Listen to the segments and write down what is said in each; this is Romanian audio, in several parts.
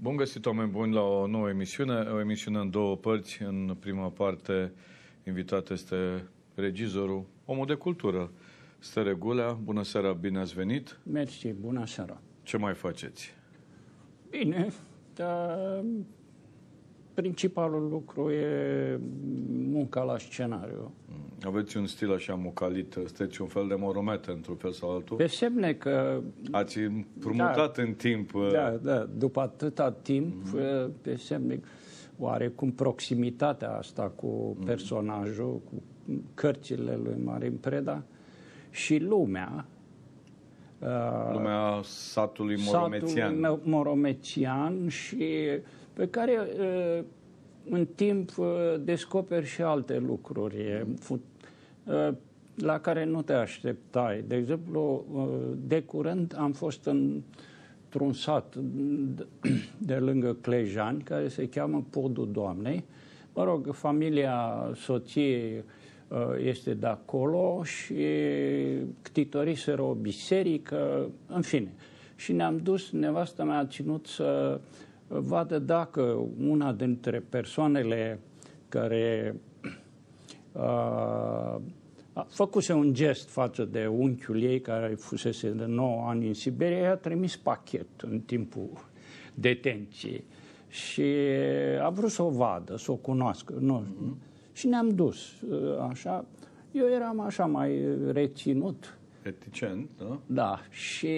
Bun găsit, oameni buni, la o nouă emisiune, o emisiune în două părți. În prima parte, invitat este regizorul, omul de cultură, Stere Gulea. Bună seara, bine ați venit. Mersi, bună seara. Ce mai faceți? Bine, dar principalul lucru e munca la scenariu. Aveți un stil așa mucalit, sunteți un fel de moromete, într-un fel sau altul? Pe semne că... Ați împrumutat în timp... Da, după atâta timp, pe semne, oarecum proximitatea asta cu personajul, cu cărțile lui Marin Preda și lumea satului moromețian. Satul moromețian și pe care în timp descoperi și alte lucruri la care nu te așteptai. De exemplu, de curând am fost într-un sat de lângă Clejani, care se cheamă Podul Doamnei. Mă rog, familia soției este de acolo și ctitoriseră o biserică, în fine. Și ne-am dus, nevastă mea a ținut să vadă dacă una dintre persoanele care făcuse un gest față de unchiul ei, care fusese de 9 ani în Siberia, i-a trimis pachet în timpul detenției. Și a vrut să o vadă, să o cunoască. Și ne-am dus, așa. Eu eram așa mai reținut. Reticent, da? Da, și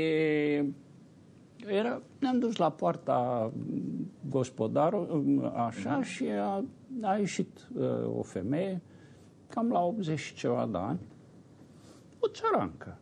ne-am dus la poarta gospodarului, așa, și a ieșit o femeie, cam la 80 și ceva de ani, o țărancă.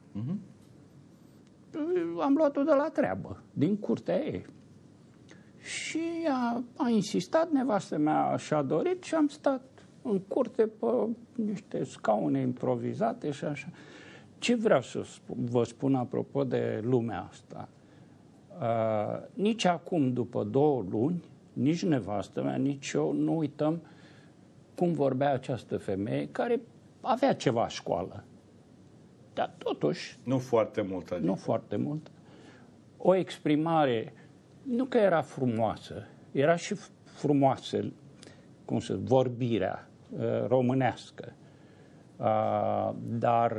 Am luat-o de la treabă, din curtea ei. Și a insistat, nevastă mea și-a dorit și am stat în curte pe niște scaune improvizate și așa. Ce vreau să vă spun apropo de lumea asta? Nici acum, după 2 luni, nici nevastă mea, nici eu nu uităm cum vorbea această femeie, care avea ceva școală. Dar totuși... Nu foarte mult, adică. Nu foarte mult. O exprimare, nu că era frumoasă, era și frumoasă, vorbirea românească. Dar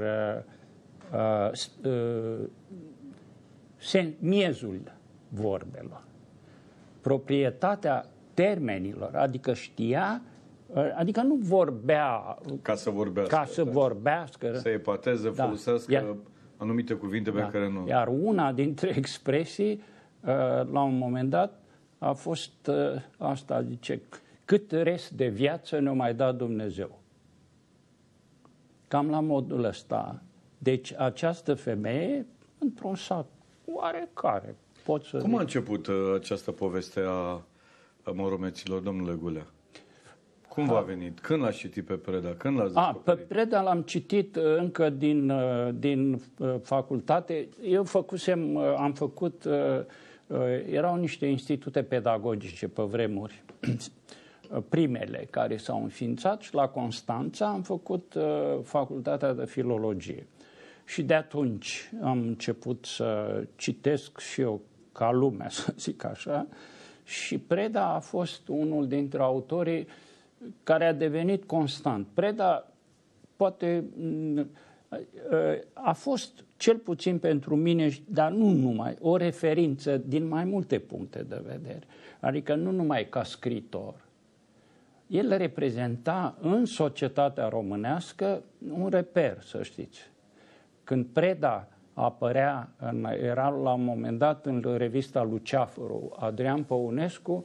miezul vorbelor, proprietatea termenilor, adică știa, adică nu vorbea ca să vorbească, să epateze, folosească anumite cuvinte pe care nu. Iar una dintre expresii, la un moment dat, a fost asta, zice, cât rest de viață ne-o mai dat Dumnezeu. Cam la modul ăsta. Deci această femeie, într-un sat oarecare, Cum a început această poveste a moromeților, domnule Gulea? Cum v-a venit? Când l-ați citit pe Preda? Când l-ați descoperit? Pe Preda l-am citit încă din facultate. Eu am făcut, erau niște institute pedagogice pe vremuri, primele care s-au înființat, și la Constanța am făcut facultatea de filologie. Și de atunci am început să citesc și eu ca lumea, să zic așa, și Preda a fost unul dintre autorii care a devenit constant. Preda poate a fost, cel puțin pentru mine, dar nu numai, o referință din mai multe puncte de vedere. Adică nu numai ca scriitor. El reprezenta în societatea românească un reper, să știți. Când Preda apărea, era la un moment dat în revista Luceafărul, Adrian Păunescu,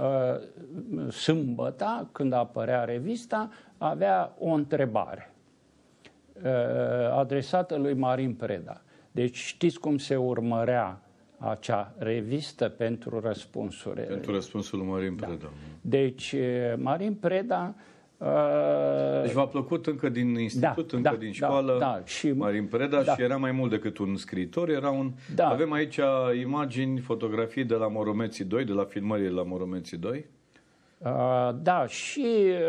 sâmbătă, când apărea revista, avea o întrebare adresată lui Marin Preda. Deci știți cum se urmărea acea revistă pentru răspunsuri? Pentru răspunsul lui Marin Preda. Da. Deci Marin Preda... Deci v-a plăcut încă din institut, încă din școală, și Marin Preda, și era mai mult decât un scriitor, era un... Avem aici imagini, fotografii de la Moromeții 2, de la filmările la Moromeții 2. Da, și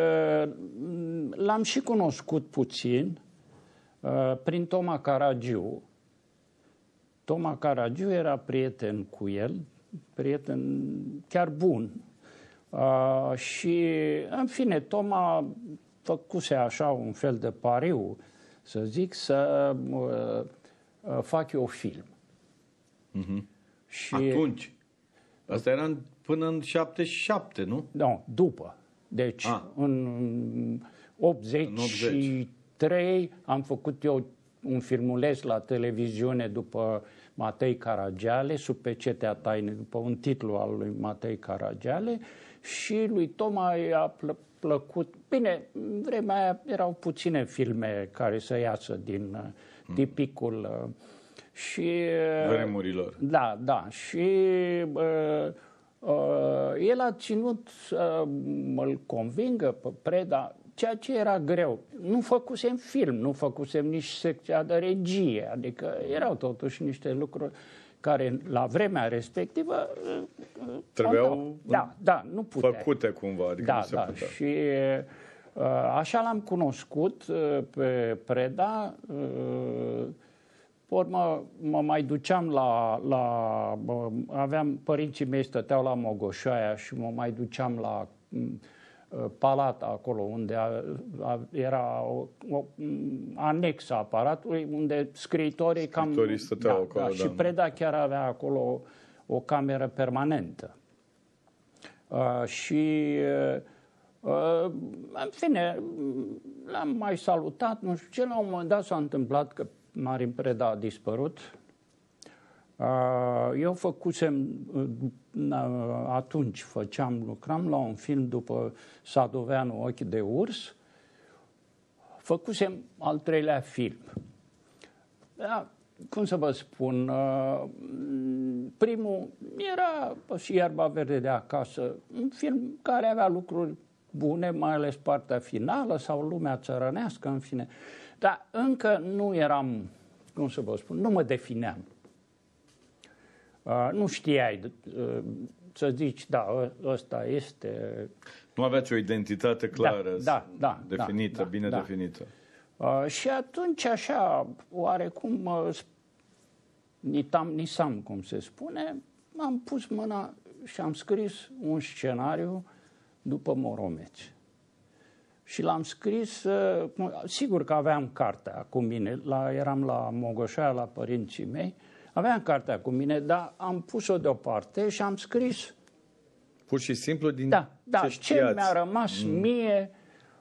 l-am și cunoscut puțin prin Toma Caragiu. Toma Caragiu era prieten cu el prieten chiar bun. Și, în fine, Toma făcuse așa un fel de pariu, să zic, să fac eu film. Și atunci? Asta era până în 77, nu? Nu, după. Deci, în 83 am făcut eu un filmuleț la televiziune după Matei Caragiale, Sub pecetea tainei, după un titlu al lui Matei Caragiale, și lui Toma i-a plăcut. Bine, în vremea aia erau puține filme care să iasă din tipicul și vremurilor. Da, da. Și el a ținut să mă-l convingă pe Preda, ceea ce era greu. Nu făcusem film, nu făcusem nici secția de regie, adică erau totuși niște lucruri care la vremea respectivă trebuiau nu puteai. Făcute cumva, adică nu se putea. Și așa l-am cunoscut pe Preda. Pe urmă mă mai duceam aveam, părinții mei stăteau la Mogoșoaia și mă mai duceam la Palata, acolo unde era o anexă a aparatului, unde scriitorii stăteau acolo. Și Preda chiar avea acolo o cameră permanentă. Și în fine, l-am mai salutat, nu știu ce, la un moment dat s-a întâmplat că Marin Preda a dispărut. Eu făcusem, atunci lucram la un film după Sadoveanu, Ochi de urs, făcusem al treilea film. Cum să vă spun, primul era și Iarba verde de acasă, un film care avea lucruri bune, mai ales partea finală sau Lumea țărănească, în fine. Dar încă nu eram, cum să vă spun, nu mă defineam. Nu știai să zici, da, ăsta este... Nu aveați o identitate clară, definită, bine definită. Și atunci, așa, oarecum, nisam, cum se spune, am pus mâna și am scris un scenariu după Moromeți. Și l-am scris, sigur că aveam cartea cu mine, eram la Mogoșoaia, la părinții mei, aveam cartea cu mine, dar am pus-o deoparte și am scris... Pur și simplu din ce știați. Ce mi-a rămas mie...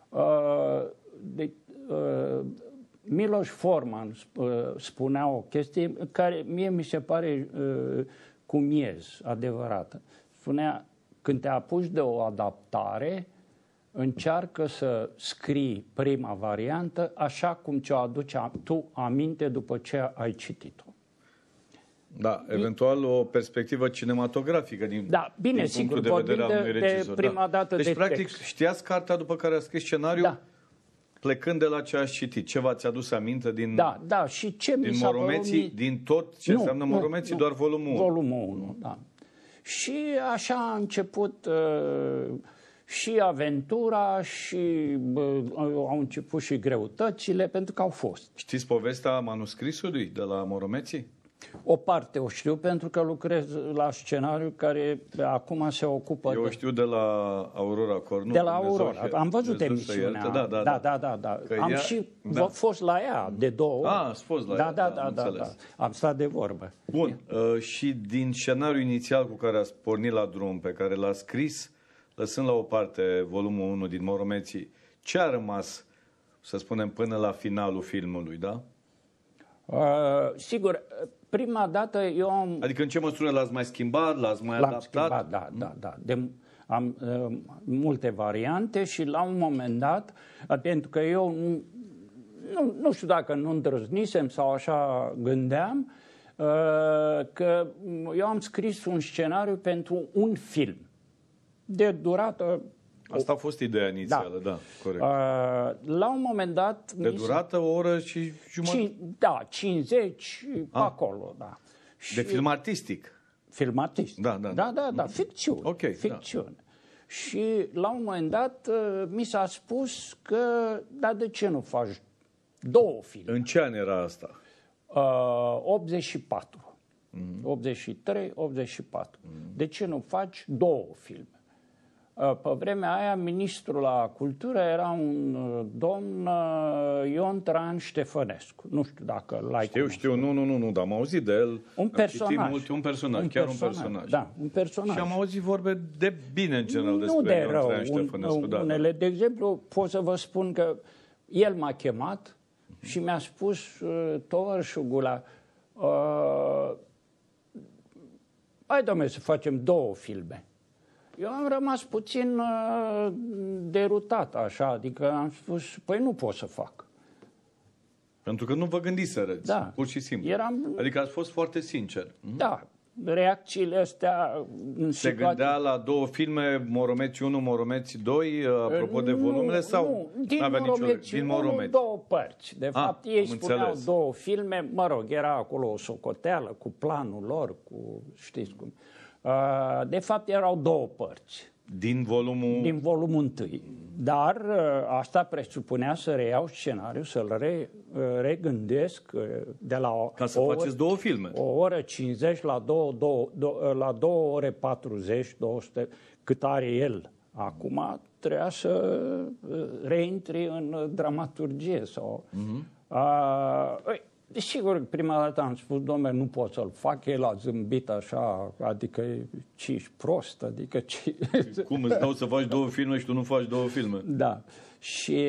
Miloș Forman spunea o chestie care mie mi se pare cu miez adevărată. Spunea, când te apuci de o adaptare, încearcă să scrii prima variantă așa cum ți-o aduci tu aminte după ce ai citit-o. Da, eventual o perspectivă cinematografică din punctul de vedere al unui regizor. Prima dată deci, de practic, text. știați cartea după care a scris scenariul, plecând de la ce ați citit. Ce v-ați adus aminte din și ce din Moromeții, din tot ce înseamnă Moromeții, doar volumul 1. Volumul 1, da. Și așa a început și aventura și au început și greutățile, pentru că au fost. Știți povestea manuscrisului de la Moromeții? O parte o știu, pentru că lucrez la scenariu care acum se ocupă... Eu știu de la Aurora Cornu. De la Aurora. Am văzut emisiunea. Da. Am fost la ea de 2 ori. Ați fost la ea, da. Am stat de vorbă. Bun. Și din scenariul inițial cu care ați pornit la drum, pe care l-a scris, lăsând la o parte volumul 1 din Moromeții, ce a rămas, să spunem, până la finalul filmului, da? Sigur, prima dată eu am... Adică în ce măsură l-ați mai schimbat, l-ați mai adaptat? Schimbat, da. Am multe variante și la un moment dat, pentru că eu nu știu dacă nu îndrăznisem sau așa gândeam, că eu am scris un scenariu pentru un film de durată... Asta a fost ideea inițială, da, corect. La un moment dat... De durată o oră și jumătate? 50, acolo, da. De film artistic? Film artistic. Da, ficțiune. Okay, ficțiune. Și la un moment dat mi s-a spus că, de ce nu faci 2 filme? În ce an era asta? 84. 83, 84. De ce nu faci 2 filme? Pe vremea aia, ministrul la cultură era un domn Ion Traian Ștefănescu. Nu știu dacă l-ai cunoscut. Știu, nu, dar am auzit de el. Un personaj. Un personaj. Da, un personaj. Și am auzit vorbe de bine în general despre nu de Ion rău. Traian Ștefănescu. Unele, de exemplu, pot să vă spun că el m-a chemat și mi-a spus, tovarășul Gula, hai, dom'le, să facem 2 filme. Eu am rămas puțin derutat, așa, adică am spus, păi nu pot să fac. Pentru că nu vă gândiți să răți, pur și simplu. Adică ați fost foarte sincer. Da, reacțiile astea... Se gândea la 2 filme, Moromeți 1, Moromeți 2, apropo de volumele, sau din Moromeți 1, 2 părți. De fapt, ei spuneau 2 filme, mă rog, era acolo o socoteală cu planul lor, cu, știți cum... De fapt, erau 2 părți. Din volumul 1. Dar asta presupunea să reiau scenariul, să-l regândesc de la ca să faceți 2 filme. O oră 50 la 2 ore 40, 200, cât are el. Acum trebuia să reintri în dramaturgie. Sigur, prima dată am spus, dom'le, nu pot să-l fac, el a zâmbit așa, adică ce ești prost, adică ce... Cum îți dau să faci 2 filme și tu nu faci 2 filme? Da. Și,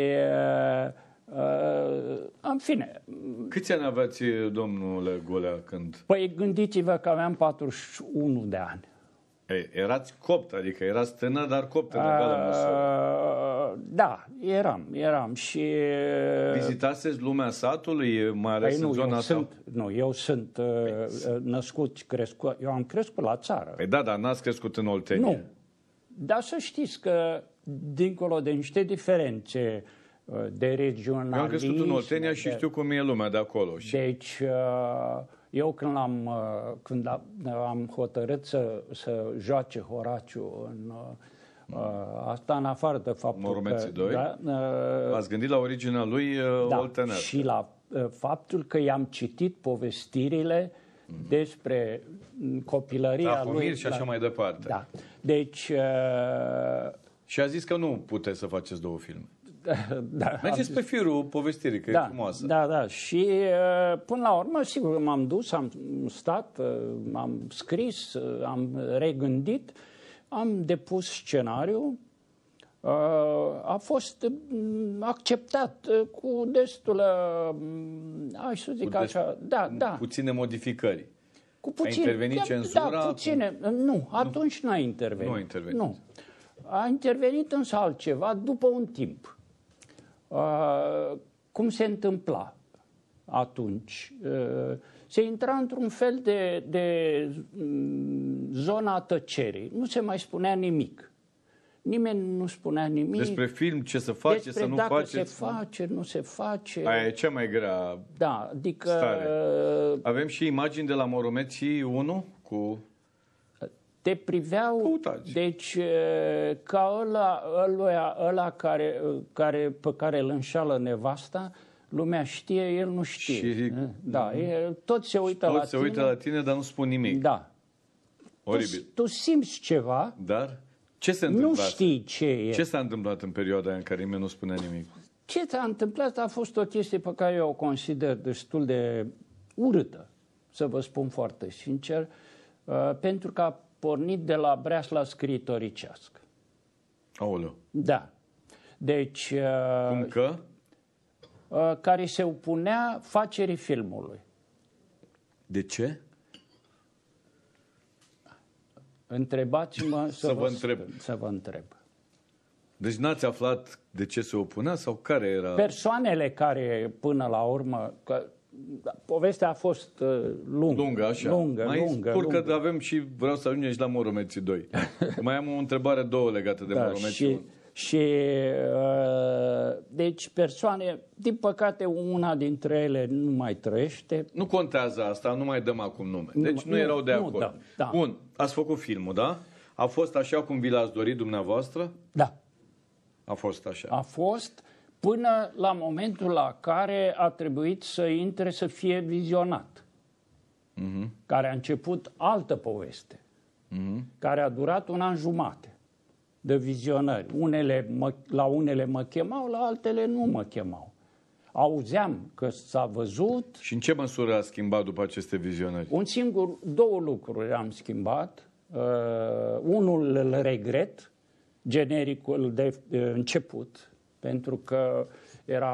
în fine... Câți ani aveați, domnule Golea, când... Păi gândiți-vă că aveam 41 de ani. Ei, erați copt, adică erați tânăr, dar copt în egală măsură. Da, eram și... Vizitaseți lumea satului, mai ales în zona asta? Eu sunt născut, crescut, eu am crescut la țară. Păi da, dar n-ați crescut în Oltenia. Nu, dar să știți că dincolo de niște diferențe de regionalism... Eu am crescut în Oltenia și știu cum e lumea de acolo. Deci... Eu când am hotărât să joace Horaciu asta în afară de faptul Moromeții 2? Ați gândit la originea lui oltenească. Și la faptul că i-am citit povestirile despre copilăria lui. Și așa mai departe. Da. Deci... Și a zis că nu puteți să faceți 2 filme. Da, mergeți pe firul povestirii, că e frumoasă. Da. Și până la urmă, sigur, m-am dus, am stat, am scris, am regândit, am depus scenariul, a fost acceptat cu destulă, aș să zic așa, da. Puține modificări. A intervenit cenzura? Da, puține. Nu, atunci n-a intervenit. Nu a intervenit. Nu. A intervenit însă altceva după un timp. Cum se întâmpla atunci? Se intra într-un fel de zona tăcerii. Nu se mai spunea nimic. Nimeni nu spunea nimic. Despre film, ce să face, despre să nu dacă face. se face, nu se face. Aia e cea mai grea stare. Avem și imagini de la Moromeții 1 cu... Te priveau, deci, ca ăla pe care îl înșală nevasta, lumea știe, el nu știe. Și, toți se uită la tine. Toți se uită la tine, dar nu spun nimic. Da. Oribil. Tu simți ceva, dar ce se întâmplă? Nu știi ce e. Ce s-a întâmplat în perioada aia în care nimeni nu spunea nimic? Ce s-a întâmplat a fost o chestie pe care eu o consider destul de urâtă, să vă spun foarte sincer, pentru că a pornit de la breasla scriitoricească. Aoleu. Da. Deci... Cum că? Care se opunea facerii filmului. De ce? Întrebați-mă să vă întreb. Deci n-ați aflat de ce se opunea sau care era? Persoanele care până la urmă... Povestea a fost lungă, așa. Mai spun că avem și vreau să ajungem și la Moromeții 2. Mai am o întrebare, 2 legate de Moromeții 1. Deci persoane, din păcate una dintre ele nu mai trăiește. Nu contează asta, nu mai dăm acum nume. Deci nu erau de acord. Da. Bun, ați făcut filmul, da? A fost așa cum vi l-ați dorit dumneavoastră? Da. A fost așa. A fost până la momentul la care a trebuit să intre să fie vizionat. care a început altă poveste, care a durat 1 an jumate de vizionări. La unele mă chemau, la altele nu mă chemau. Auzeam că s-a văzut. Și în ce măsură a schimbat după aceste vizionări? Două lucruri am schimbat. Unul îl regret, genericul de început, pentru că era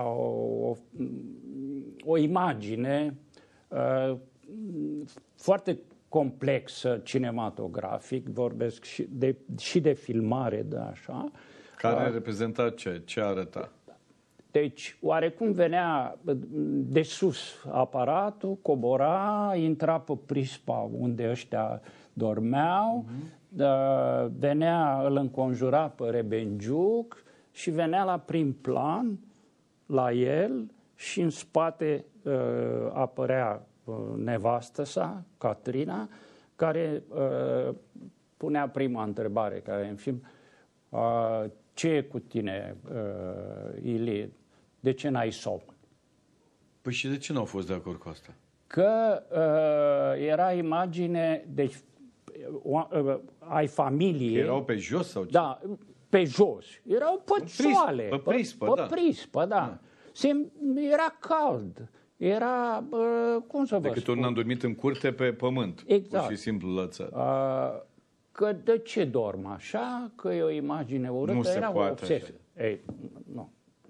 o imagine foarte complexă cinematografic, vorbesc și de filmare, de așa. Care reprezenta ce? Ce arăta? Deci, oarecum venea de sus aparatul, cobora, intra pe prispa unde ăștia dormeau, venea, îl înconjura pe Rebenjuc și venea la prim plan, la el, și în spate apărea nevastă sa, Catrina, care punea prima întrebare care în film: ce e cu tine, Ilie? De ce n-ai somn? Păi și de ce n-au fost de acord cu asta? Că era imagine, deci ai familie. Erau pe jos sau ce? Da, pe jos. Erau pățoale. Pe prispă, da. Pe prispă, da. Era cald. Era, cum să vă spun? Decât ori n-am dormit în curte pe pământ. Exact. Pur și simplu lățat. Că de ce dorm așa? Că e o imagine urâtă. Nu se era poate o obsesie. Ei, nu.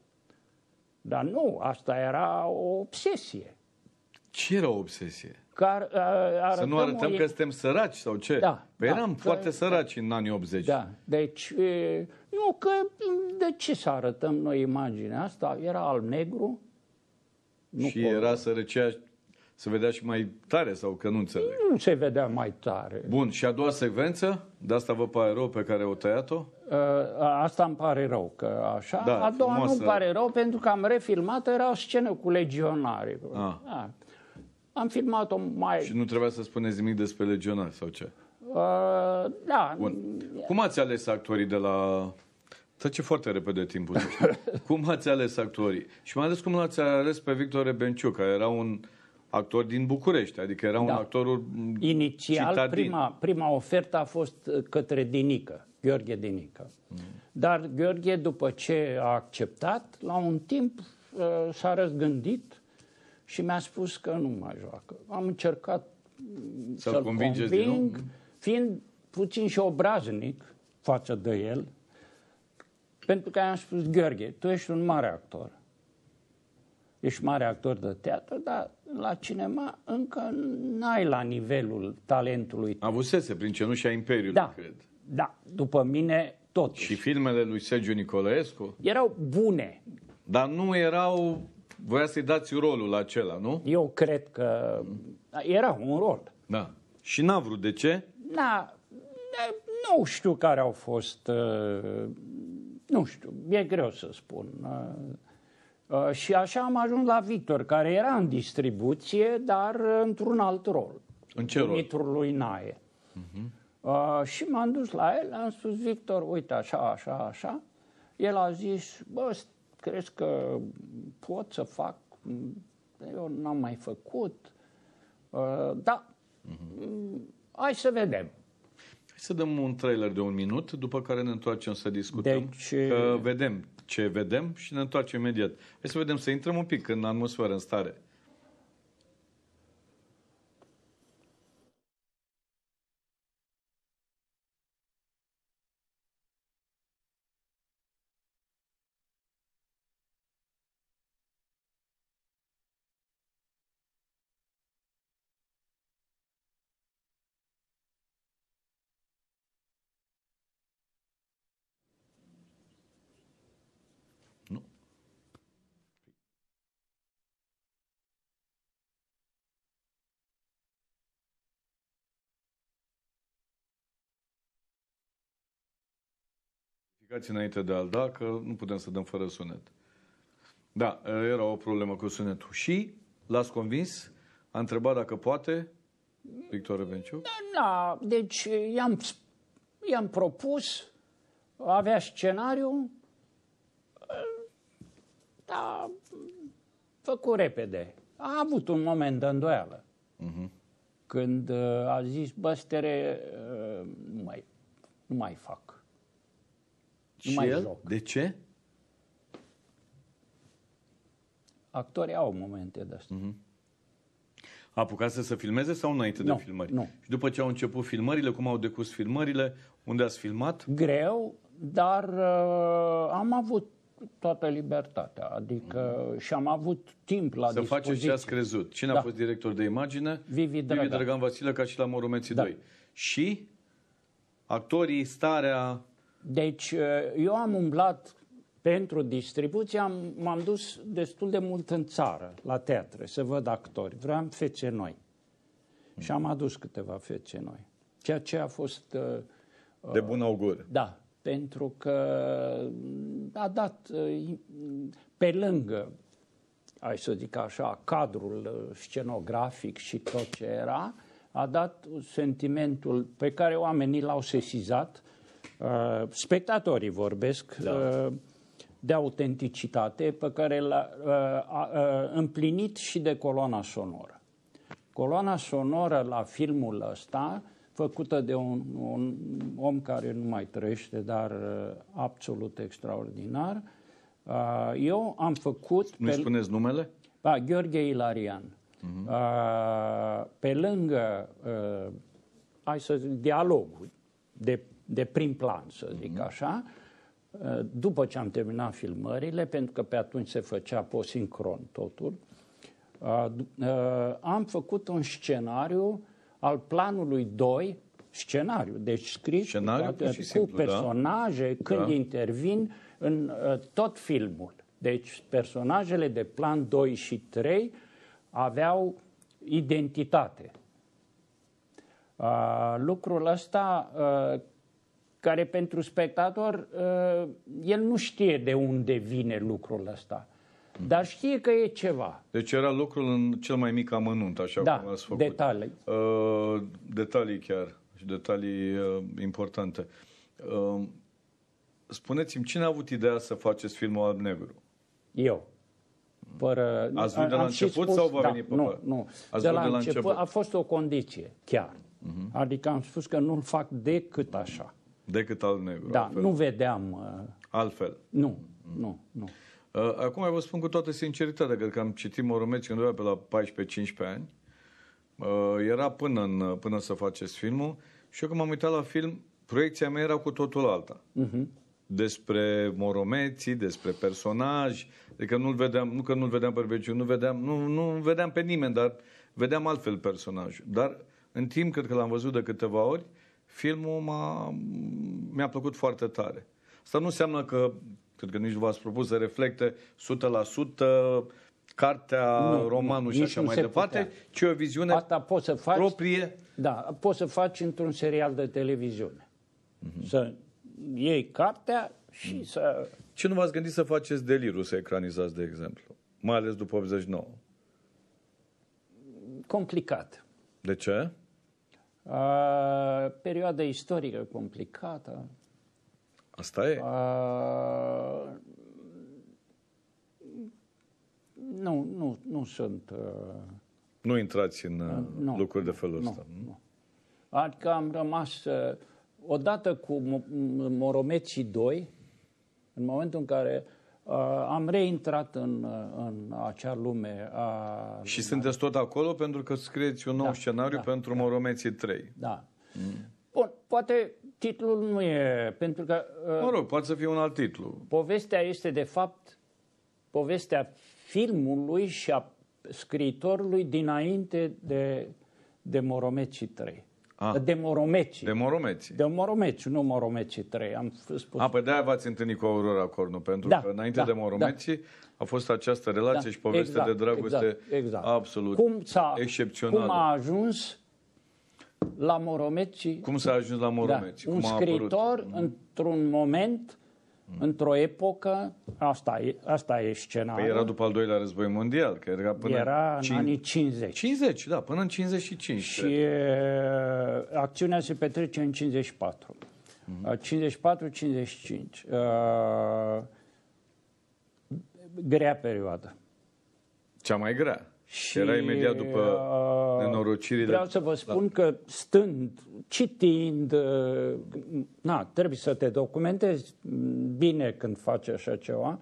Dar nu, asta era o obsesie. Ce era o obsesie? Să nu arătăm că suntem săraci sau ce? Da. Păi eram foarte săraci în anii 80. Da, deci, nu, că de ce să arătăm noi imaginea asta? Era alb-negru. Și era sărăcia, se vedea și mai tare sau că nu înțeleg? Nu se vedea mai tare. Bun, și a doua secvență? De asta vă pare rău pe care o tăiat-o? Asta îmi pare rău, că așa. Da, a doua frumoasă. nu pare rău, pentru că am refilmat, era o scenă cu legionari. Am filmat-o mai... Și nu trebuia să spuneți nimic despre legionari sau ce? Da. Bun. Cum ați ales actorii de la... Trece foarte repede timpul. Cum ați ales actorii? Și mai ales cum l-ați ales pe Victor Rebenjuc, care era un actor din București, adică era un actor inițial, citadin. prima ofertă a fost către Dinică, Gheorghe Dinică. Dar Gheorghe, după ce a acceptat, la un timp s-a răzgândit și mi-a spus că nu mai joacă. Am încercat să-l conving, fiind puțin și obraznic față de el, pentru că i-am spus: Gheorghe, tu ești un mare actor. Ești mare actor de teatru, dar la cinema încă n-ai la nivelul talentului. Avusese prin Cenușa Imperiului, cred. Da, după mine totuși. Și filmele lui Sergiu Nicolaescu? Erau bune. Dar nu erau... Voia să-i dați rolul acela, nu? Eu cred că era un rol. Da. Și n-a vrut. De ce? Nu știu care au fost... Nu știu, e greu să spun. Și așa am ajuns la Victor, care era în distribuție, dar într-un alt rol. În ce rol? Mitrul lui Nae. Și m-am dus la el, am spus: Victor, uite, așa, așa, așa. El a zis: bă, crezi că pot să fac? Eu n-am mai făcut. Da, hai să vedem. Hai să dăm un trailer de 1 minut, după care ne întoarcem să discutăm. Deci... Că vedem ce vedem și ne întoarcem imediat. Hai să vedem, să intrăm un pic în atmosferă, în stare. Nu. Verificați înainte de a-l da, că nu putem să dăm fără sunet. Da, era o problemă cu sunetul. Și l-ați convins? A întrebat dacă poate Victor Rebenjuc? Da, deci i-am propus, avea scenariu, făcut repede. A avut un moment de îndoială. când a zis, bă, Stere, nu mai fac. Nu mai joc. De ce? Actorii au momente de astea. A apucat să se filmeze sau înainte de filmări? Nu. Și după ce au început filmările, cum au decurs filmările, unde ați filmat? Greu, dar am avut toată libertatea, adică și am avut timp la dispoziție. Să faceți ce ați crezut. Cine a fost director de imagine? Vivi Dragan Vasile, ca și la Moromeții 2. Și actorii, starea... Deci eu am umblat pentru distribuție, m-am dus destul de mult în țară, la teatre, să văd actori. Vreau fețe noi. Și am adus câteva fețe noi. Ceea ce a fost... de bun augur. Da, pentru că a dat pe lângă, hai să zic așa, cadrul scenografic și tot ce era, a dat sentimentul pe care oamenii l-au sesizat, spectatorii vorbesc, de autenticitate, pe care l-a împlinit și de coloana sonoră. Coloana sonoră la filmul ăsta, făcută de un om care nu mai trăiește, dar absolut extraordinar. Eu am făcut... Nu spuneți numele? Gheorghe Ilarian. Pe lângă, hai să zic, dialogul de prim plan, să zic așa, după ce am terminat filmările, pentru că pe atunci se făcea posincron totul, am făcut un scenariu al planului 2, deci scris cu personaje, când intervin în tot filmul. Deci personajele de plan 2 și 3 aveau identitate. Lucrul ăsta, care pentru spectator, el nu știe de unde vine lucrul ăsta, dar știe că e ceva. Deci era lucrul în cel mai mic amănunt, așa cum ați făcut. Detalii. Detalii chiar, și detalii importante. Spuneți-mi, cine a avut ideea să faceți filmul Alb-Negru? Eu. Ați vrut de la început sau v-a venit pe Nu, nu. De la început a fost o condiție, chiar. Adică am spus că nu-l fac decât așa. Decât Alb-Negru. Da, altfel. Nu vedeam... altfel. Nu. Acum vă spun cu toată sinceritatea, cred că am citit Moromeții undeva pe la 14-15 ani. Era până să faceți filmul și eu când m-am uitat la film, proiecția mea era cu totul alta. Despre Moromeții, despre personaj, adică nu că nu-l vedeam pe Berbeciu, nu vedeam pe nimeni, dar vedeam altfel personajul. Dar în timp, cred că l-am văzut de câteva ori, filmul mi-a plăcut foarte tare. Asta nu înseamnă că, cred că nici nu v-ați propus să reflecte 100% cartea, romanul și așa mai departe, ci o viziune asta poți să faci, proprie. Da, poți să faci într-un serial de televiziune. Să iei cartea și să... Ce nu v-ați gândit să faceți Delirul, să ecranizați, de exemplu? Mai ales după 89. Complicat. De ce? Perioada istorică complicată. Asta e? Nu sunt... Nu intrați în lucruri de felul ăsta. Nu. Adică am rămas... odată cu Moromeții 2, în momentul în care am reintrat în acea lume. Și sunteți tot acolo pentru că scrieți un nou scenariu pentru Moromeții 3. Da. Bun, poate titlul nu e... Pentru că... Mă rog, poate să fie un alt titlu. Povestea este, de fapt, povestea filmului și a scriitorului dinainte de Moromeții 3. De Moromeții. De Moromeții. De Moromeții, nu Moromeții 3. Am spus. Pe de-aia v-ați întâlnit cu Aurora Cornu, pentru că înainte de Moromeții a fost această relație și poveste de dragoste absolut excepțională. Cum a ajuns la Moromeții? Cum s-a ajuns la Moromeții? Un scriitor, într-un moment, într-o epocă, asta e scenariul. Păi era după al doilea război mondial, că era până în anii 50. 50, da, până în 55. Și acțiunea se petrece în 54. 54-55. Grea perioadă. Cea mai grea. Și era imediat după nenorocirile. Vreau să vă spun că stând, citind, trebuie să te documentezi bine când faci așa ceva,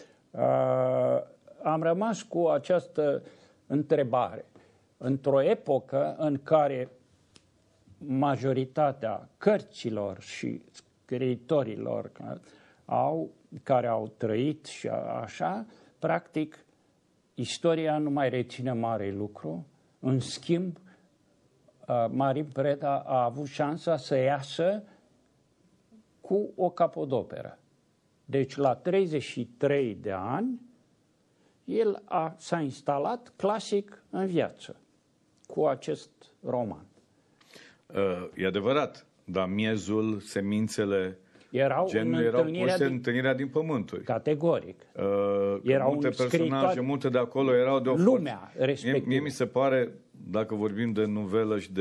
am rămas cu această întrebare. Într-o epocă în care majoritatea cărților și scriitorilor care au trăit și așa, practic, istoria nu mai reține mare lucru. În schimb, Marin Preda a avut șansa să iasă cu o capodoperă. Deci, la 33 de ani, el s-a instalat clasic în viață cu acest roman. E adevărat, dar miezul, semințele genului erau puse în întâlnirea din pământuri. Categoric. Multe personaje, multe de acolo erau de o lumea respectivă. Mie mi se pare, dacă vorbim de novelă și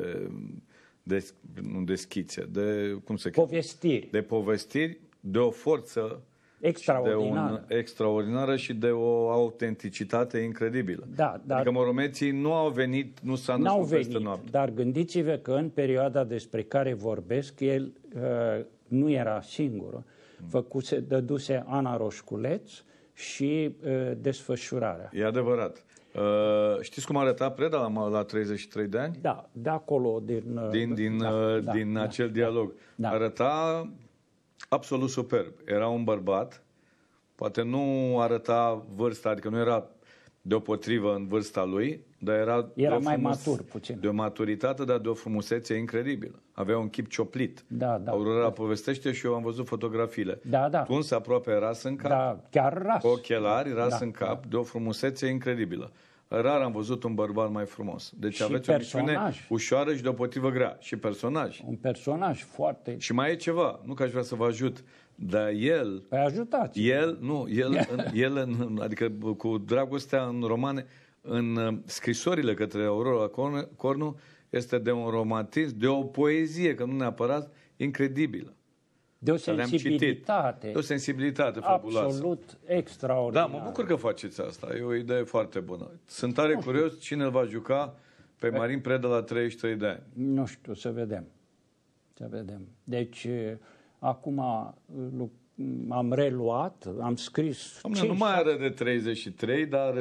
de schițe, de cum se cheamă? Povestiri. De povestiri, de o forță extraordinară și de o autenticitate incredibilă. Da, dar adică moromeții nu au venit, nu s-a născut peste noapte. Dar gândiți-vă că în perioada despre care vorbesc, el nu era singur. Dăduse Ana Roșculeț și Desfășurarea. E adevărat. Știți cum arăta Preda la 33 de ani? Da, de acolo, din acel dialog. Da. Arăta absolut superb. Era un bărbat, poate nu arăta vârsta, adică nu era deopotrivă în vârsta lui, dar era mai matur puțin. De o maturitate, dar de o frumusețe incredibilă. Avea un chip cioplit. Da. Aurora povestește și eu am văzut fotografiile. Da. Tuns aproape ras în cap. Da, chiar ras. Cu ochelari, ras în cap, de o frumusețe incredibilă. Rar am văzut un bărbat mai frumos. Deci și aveți o misiune ușoară și deopotrivă grea. Și personaj. Un personaj foarte... Și mai e ceva, nu că aș vrea să vă ajut, dar el... Păi ajutați. Adică cu dragostea în romane, în scrisorile către Aurora Cornu, este de un romantism, de o poezie, că nu neapărat, incredibilă. De o sensibilitate. De o sensibilitate fabuloasă. Absolut extraordinară. Da, mă bucur că faceți asta. E o idee foarte bună. Sunt tare curios cine îl va juca pe Marin Preda la 33 de ani. Nu știu, să vedem. Deci, acum am reluat, am scris... Nu mai are de 33, dar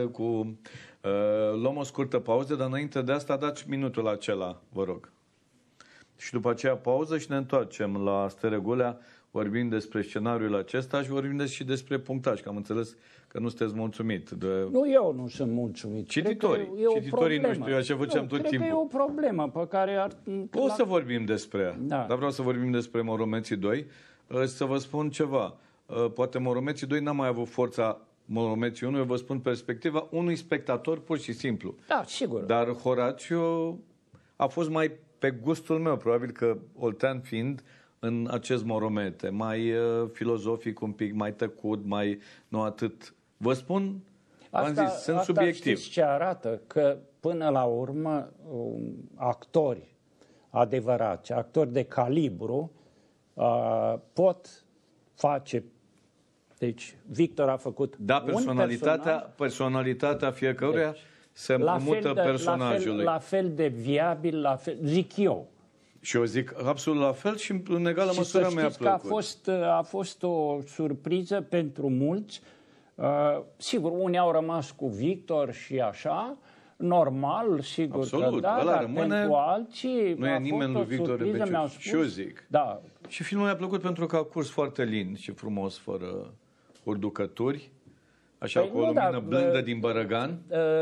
luăm o scurtă pauză, dar înainte de asta dați minutul acela, vă rog. Și după aceea pauză și ne întoarcem la Steregulea, vorbim despre scenariul acesta și vorbim și despre punctaj, că am înțeles că nu sunteți mulțumit. Nu, eu nu sunt mulțumit. Cititorii noștri, așa făceam tot timpul. Cred că e o problemă pe care să vorbim despre ea, dar vreau să vorbim despre Moromeții 2. Să vă spun ceva, poate Moromeții 2 n-a mai avut forța Moromeții 1, eu vă spun perspectiva unui spectator pur și simplu. Da, sigur. Dar Horațiu a fost mai pe gustul meu, probabil că oltean fiind, în acest Moromete, mai filozofic un pic, mai tăcut, mai nu atât. Vă spun, sunt subiectiv. Știți ce arată? Că până la urmă actori adevărați, actori de calibru pot face. Deci Victor a făcut personalitatea fiecăruia se împrumută personajului. La fel de viabil, zic eu. Și eu zic absolut la fel și în egală măsură mi-a plăcut. Că a fost o surpriză pentru mulți. Sigur, unii au rămas cu Victor și așa, normal, sigur absolut, că da, dar pentru alții nu e nimeni lui Victor Rebeciu. Și eu zic. Da. Și filmul mi-a plăcut pentru că a curs foarte lin și frumos, fără urducături. Așa, cu o lumină blândă din Bărăgan.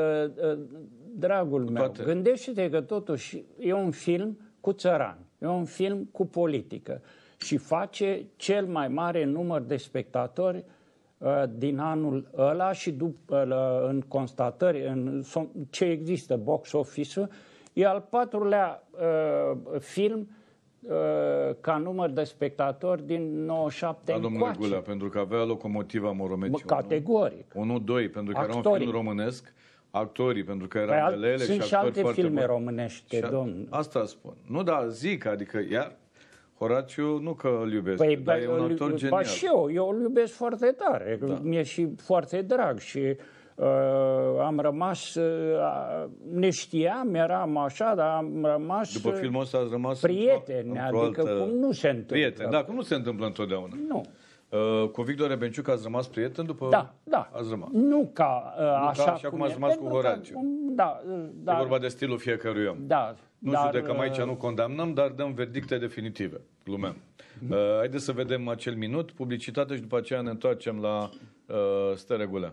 Dragul meu, gândește-te că totuși e un film cu țărani, e un film cu politică și face cel mai mare număr de spectatori din anul ăla și în constatări, în ce există box office-ul, e al 4-lea film ca număr de spectatori din 97 încoace. Domnule Gulea, pentru că avea Locomotiva Moromeții. Categoric. 1-2, pentru că era un film românesc. Actorii, pentru că erau melele și actori foarte buni. Sunt și alte filme românești, domn. Asta spun. Nu, dar zic, adică iar Horațiu nu că îl iubesc, dar e un actor genial. Și eu îl iubesc foarte tare. Da. Mi-e și foarte drag și Am rămas, ne știam, eram așa, dar am rămas După filmul ăsta ați rămas prieteni, adică cum nu se întâmplă. Prieteni, da, cum nu se întâmplă întotdeauna. Nu. Cu Victor Rebenciuc ați rămas prieten după... Da. Ați rămas. Nu ca așa cum ați rămas cu Horațiu. Da. E vorba de stilul fiecărui om. Da. Nu judecăm aici, nu condamnăm, dar dăm verdicte definitive. Glumeam. Haideți să vedem acel minut, publicitate și după aceea ne întoarcem la Steregulea.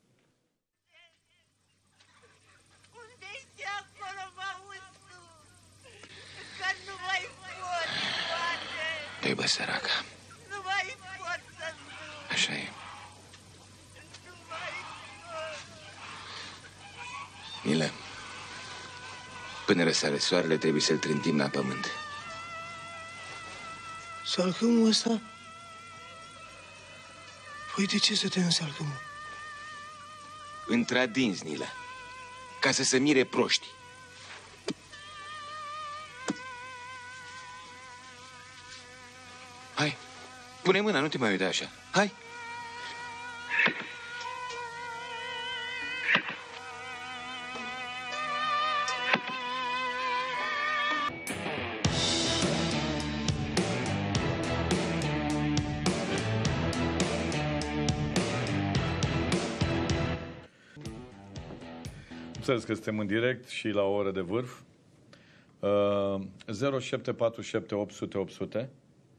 Păi, bă, săraca. Nu mai pot să duc. Așa e. Nu mai pot. Milă, până răsare soarele trebuie să-l trântim la pământ. Salcâmul ăsta? Păi de ce să te însalcăm? Într-adins, Nilă, ca să se mire proștii. Hai, pune mâna, nu te mai uita așa. Hai! Înțeles că suntem în direct și la o oră de vârf. 0747 800 800.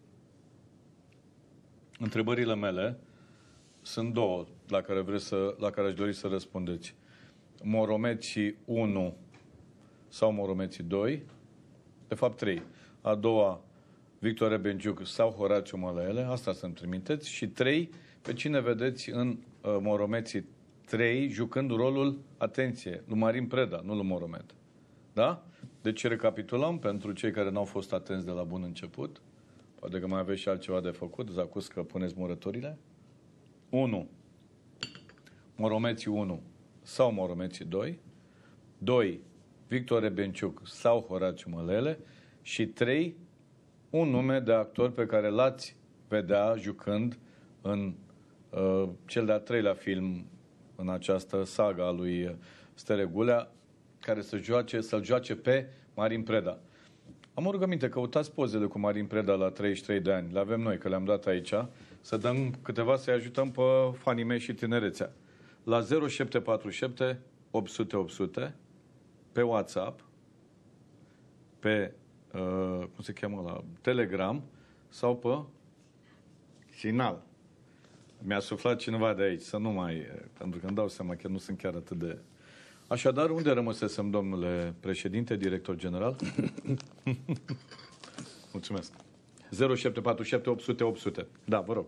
Întrebările mele sunt două la care aș dori să răspundeți. Moromeții 1 sau Moromeții 2? De fapt 3. A doua, Victor Rebenciuc sau Horațiu Mălăele? Asta să-mi trimiteți. Și 3, pe cine vedeți în Moromeții 3 jucând rolul, atenție, lui Marin Preda, nu lui Moromet. Da? Deci recapitulăm pentru cei care n-au fost atenți de la bun început. Poate că mai aveți și altceva de făcut, zacus că puneți murătorile. 1. Moromeții 1 sau Moromeții 2. 2. Victor Rebenciuc sau Horațiu Mălele. Și 3. Un nume de actor pe care l-ați vedea jucând în cel de-al treilea film în această saga a lui Steregulea, care să-l joace pe Marin Preda. Am o rugăminte, căutați pozele cu Marin Preda la 33 de ani. Le avem noi, că le-am dat aici. Să dăm câteva, să-i ajutăm pe fanii mei și tinerețea. La 0747 800 800, pe WhatsApp, pe, cum se cheamă, la Telegram sau pe Sinal. Mi-a suflat cineva de aici, să nu mai... Pentru că îmi dau seama că nu sunt chiar atât de... Așadar, unde rămăsesem, domnule președinte, director general? Mulțumesc. 0747 800 800. Da, vă rog.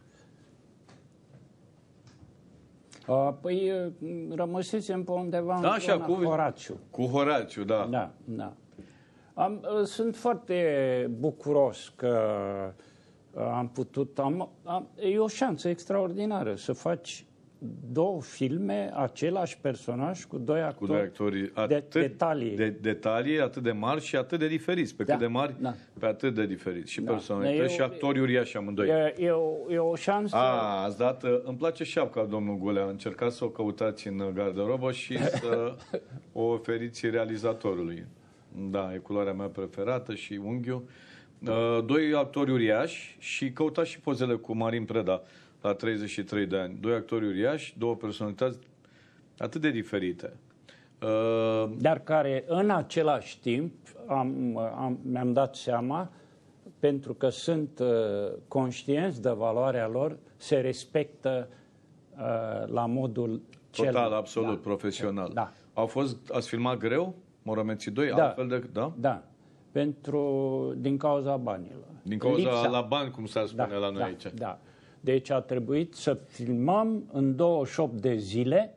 Păi rămăsesem pe undeva în așa, zona Horațiu. Cu Horațiu, da. Da. Sunt foarte bucuros că am putut... E o șansă extraordinară să faci două filme, același personaj cu doi actori detalii atât de mari și atât de diferiți. Pe cât de mari, pe atât de diferiți. Și personalități și actori uriași amândoi. E o șansă... Ați dat... Îmi place șapca, domnul Gulea. Încercați să o căutați în garderobă și să o oferiți realizatorului. Da, e culoarea mea preferată și unghiul. Doi actori uriași și căutați și pozele cu Marin Preda la 33 de ani. Doi actori uriași, două personalități atât de diferite. Dar care în același timp mi-am dat seama, pentru că sunt conștienți de valoarea lor, se respectă la modul total, absolut, profesional. Da. Ați filmat greu? Moromeții 2? Altfel de... Da. Din cauza banilor. Din cauza la bani, cum s-ar spune la noi aici. Da. Deci a trebuit să filmăm în 28 de zile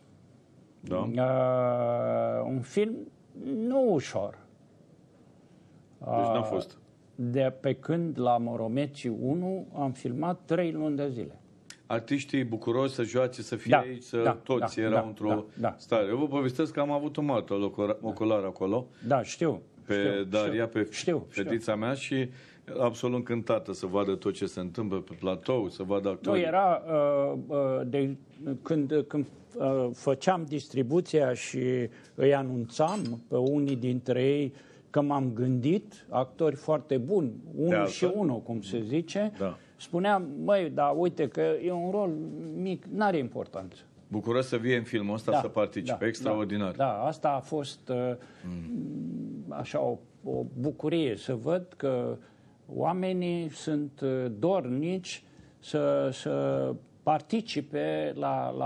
un film nu ușor. Deci n-a fost. De pe când la Moromeții 1 am filmat 3 luni de zile. Artiștii bucuroși să joace, să fie aici, toți erau într-o stare. Eu vă povestesc că am avut un martor ocular acolo. Da, știu. pe Daria, pe știu. fetița mea și absolut încântată să vadă tot ce se întâmplă pe platou, să vadă actorii. Nu, era când făceam distribuția și îi anunțam pe unii dintre ei că m-am gândit, actori foarte buni, unul și unul, cum se zice, spuneam, măi, dar uite că e un rol mic, n-are importanță. Bucuros să vie în filmul ăsta, să participe, extraordinar. Da, asta a fost așa o bucurie, să văd că oamenii sunt dornici să participe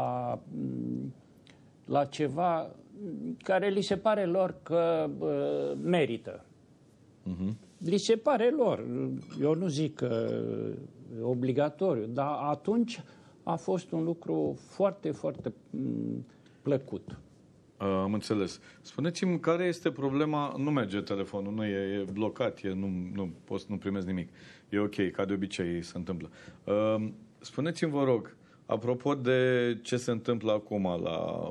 la ceva care li se pare lor că merită. Li se pare lor. Eu nu zic că e obligatoriu, dar atunci a fost un lucru foarte, foarte plăcut. Am înțeles. Spuneți-mi, care este problema? Nu merge telefonul, nu e blocat, nu primesc nimic. E ok, ca de obicei se întâmplă. Spuneți-mi, vă rog, apropo de ce se întâmplă acum la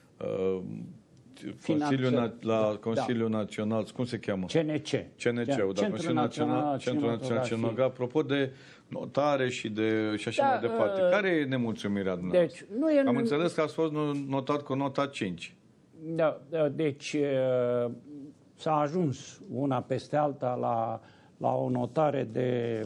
Consiliul Național, cum se cheamă? CNC-ul, Centrul Național Cinematografie. Apropo de notare și așa mai departe. Care e nemulțumirea dumneavoastră? Deci, am înțeles că ați fost notat cu nota 5. Da, deci s-a ajuns una peste alta la o notare de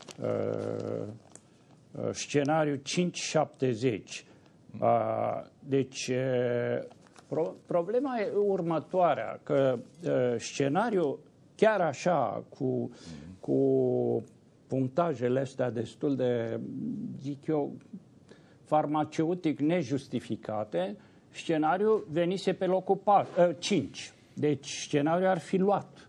scenariu 5,70. Deci problema e următoarea, că scenariul chiar așa, cu punctajele astea destul de, zic eu, farmaceutic nejustificate, scenariul venise pe locul 5. Deci scenariul ar fi luat.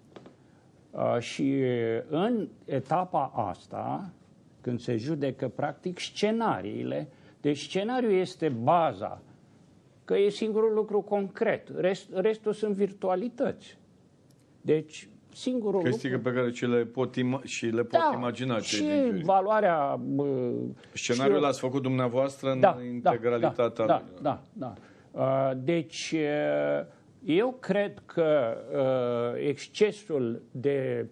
Și în etapa asta, când se judecă practic scenariile, deci scenariul este baza, că e singurul lucru concret. Restul sunt virtualități. Deci singurul lucru pe care le pot imagina. Și valoarea... Scenariul l-ați făcut dumneavoastră în integralitatea. Da. Deci, eu cred că excesul de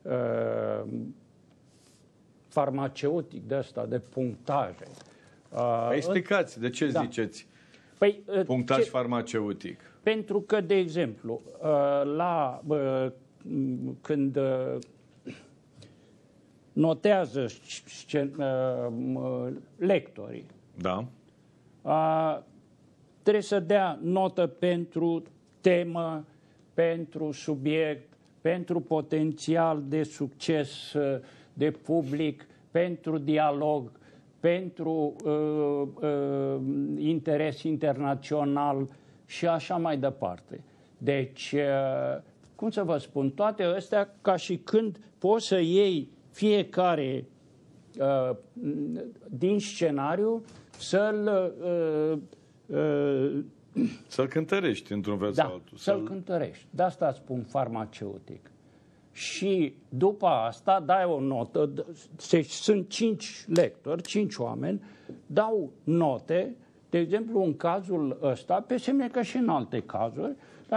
farmaceutic de ăsta, de punctaje... Explicați, de ce ziceți punctaj farmaceutic? Pentru că, de exemplu, când notează lectorii, trebuie să dea notă pentru temă, pentru subiect, pentru potențial de succes de public, pentru dialog, pentru interes internațional și așa mai departe. Deci, cum să vă spun, toate astea ca și când poți să iei fiecare din scenariu să-l cântărești într-un fel sau altul. Să-l cântărești. De asta spun farmaceutic. Și după asta dai o notă, sunt 5 lectori, 5 oameni, dau note, de exemplu în cazul ăsta, pe semne că și în alte cazuri,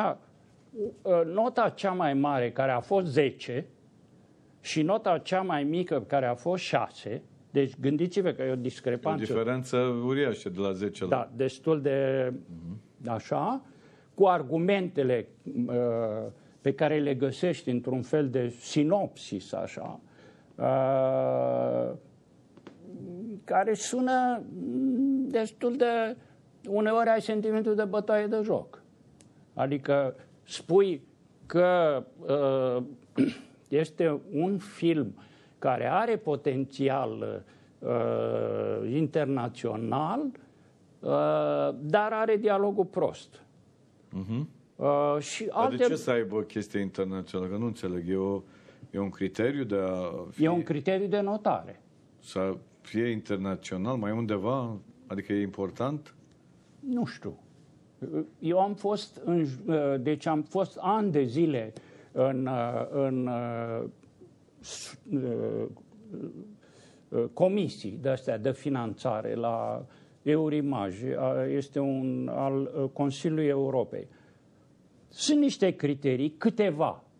nota cea mai mare care a fost 10 și nota cea mai mică care a fost 6, deci gândiți-vă că e o discrepanță. E o diferență uriașă de la 10 la... Da, destul de așa, cu argumentele pe care le găsești într-un fel de sinopsis, așa, care sună destul de... Uneori ai sentimentul de bătaie de joc. Adică spui că este un film care are potențial internațional, dar are dialogul prost. Și alte... De ce să aibă chestie internațională? Că nu înțeleg. E un criteriu de a fi... E un criteriu de notare. Să fie internațional mai undeva? Adică e important? Nu știu. Eu am fost, deci am fost ani de zile în comisii de-astea de finanțare la Eurimaj, este al Consiliului Europei. Sunt niște criterii, câteva,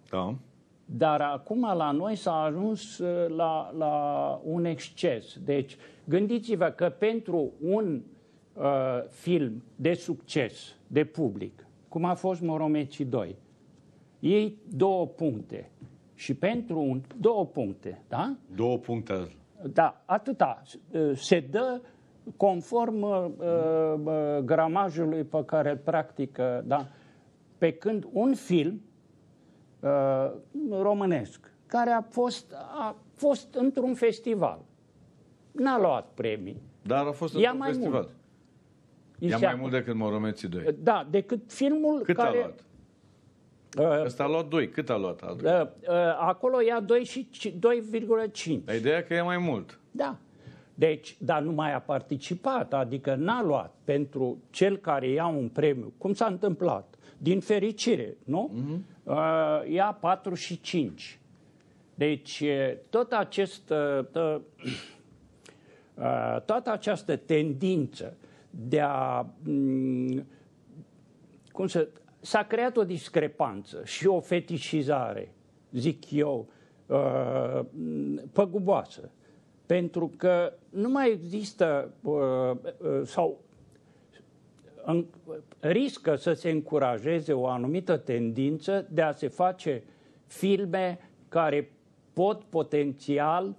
Da. Dar acum la noi s-a ajuns la un exces. Deci gândiți-vă că pentru un film de succes, de public, cum a fost Moromeții 2, iei 2 puncte. Și pentru 2 puncte, da? 2 puncte. Da, atâta. Se dă conform gramajului pe care îl practică, da? Pe când un film românesc, care a fost într-un festival, n-a luat premii. Dar a fost într-un festival. Mult. Ia mai mult decât Moromeții 2. Da, decât filmul Cât care... a luat? Ăsta a luat 2. Cât a luat? Acolo ia 2,5. Ideea că e mai mult. Da. Deci, dar nu mai a participat, adică n-a luat pentru cel care ia un premiu, cum s-a întâmplat, din fericire, nu? Ia 4 și 5. Deci, toată această tendință de a... S-a creat o discrepanță și o fetișizare, zic eu, păguboasă. Pentru că nu mai există sau riscă să se încurajeze o anumită tendință de a se face filme care pot potențial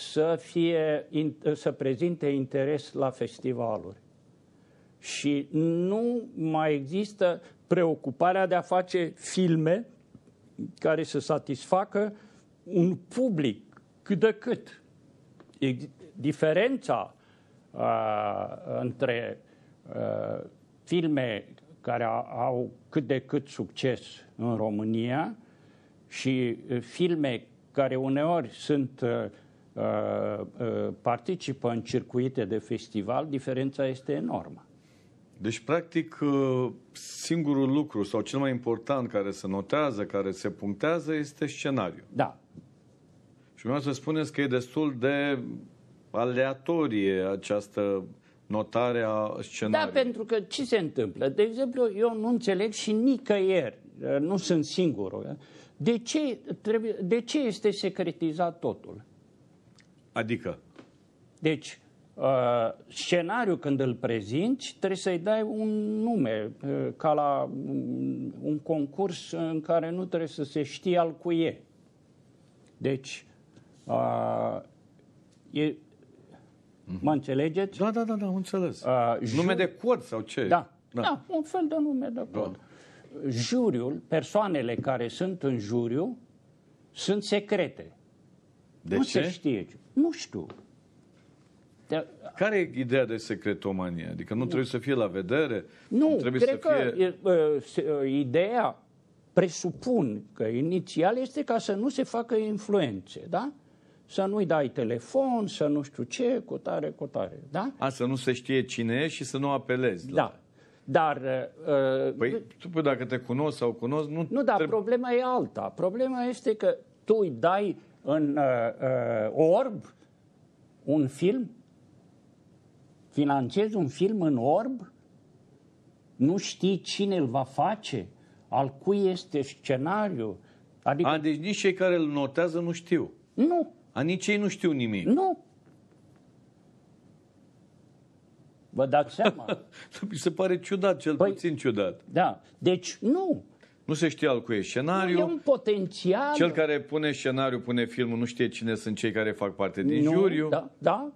să prezinte interes la festivaluri. Și nu mai există preocuparea de a face filme care să satisfacă un public cât de cât. Diferența între filme care au cât de cât succes în România și filme care uneori participă în circuite de festival, diferența este enormă. Deci, practic, singurul lucru sau cel mai important care se notează, care se punctează, este scenariul. Da. Și vreau să spuneți că e destul de aleatorie această notare a scenariului. Da, pentru că ce se întâmplă? De exemplu, eu nu înțeleg și nicăieri, nu sunt singurul. De ce este secretizat totul? Adică? Deci, scenariul când îl prezinți, trebuie să-i dai un nume, ca la un concurs în care nu trebuie să se știe al cui e. Deci, mă înțelegeți? Da, am înțeles. Nume de cod sau ce? Da, un fel de nume de cod. Juriul, persoanele care sunt în juriu, sunt secrete. De nu ce? se știe. Nu știu. Care e ideea de secretomanie? Adică nu trebuie să fie la vedere? Nu, trebuie cred să că ideea, presupun că inițial este ca să nu se facă influențe, da? Să nu-i dai telefon, să nu știu ce, cu tare, da? Să nu se știe cine e și să nu apelezi. Da. Dar... Păi, tu dacă te cunosc sau cunosc... Nu, dar problema e alta. Problema este că tu îi dai în orb un film, finanțezi un film în orb, nu știi cine îl va face, al cui este scenariul. Adică... deci nici cei care îl notează nu știu. Nu. Nici ei nu știu nimic. Nu. Vă dați seama? Mi se pare ciudat, cel puțin ciudat. Da, deci nu. Nu se știe al cui e scenariu. E un potențial. Cel care pune scenariu, pune filmul, nu știe cine sunt cei care fac parte din juriu. Da.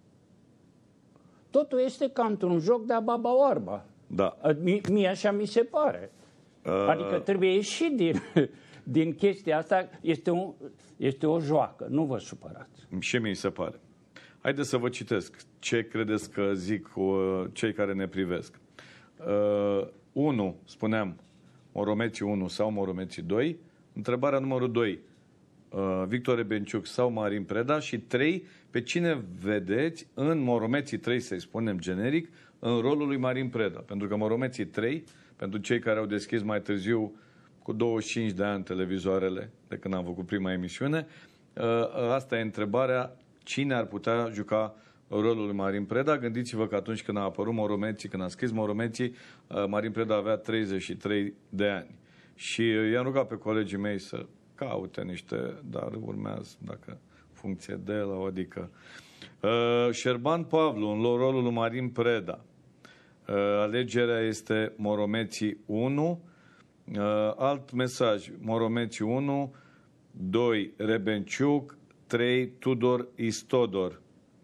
Totul este ca într-un joc de-a baba oarba. Da. Mie așa mi se pare. Adică trebuie ieșit din chestia asta. Este o joacă, nu vă supărați. Și mi se pare. Haideți să vă citesc ce credeți că zic cei care ne privesc. 1, spuneam, Moromeții 1 sau Moromeții 2. Întrebarea numărul 2, Victor Ebenciuc sau Marin Preda. Și 3, pe cine vedeți în Moromeții 3, să-i spunem generic, în rolul lui Marin Preda. Pentru că Moromeții 3, pentru cei care au deschis mai târziu cu 25 de ani televizoarele de când am făcut prima emisiune, asta e întrebarea: cine ar putea juca rolul lui Marin Preda? Gândiți-vă că atunci când a apărut Moromeții, când a scris Moromeții, Marin Preda avea 33 de ani. Și i-am rugat pe colegii mei să caute niște, dar urmează, dacă funcție de la o adică. Șerban Pavlu, în rolul lui Marin Preda. Alegerea este Moromeții 1. Alt mesaj, Moromeții 1, 2, Rebenciuc, 3, Tudor Istodor.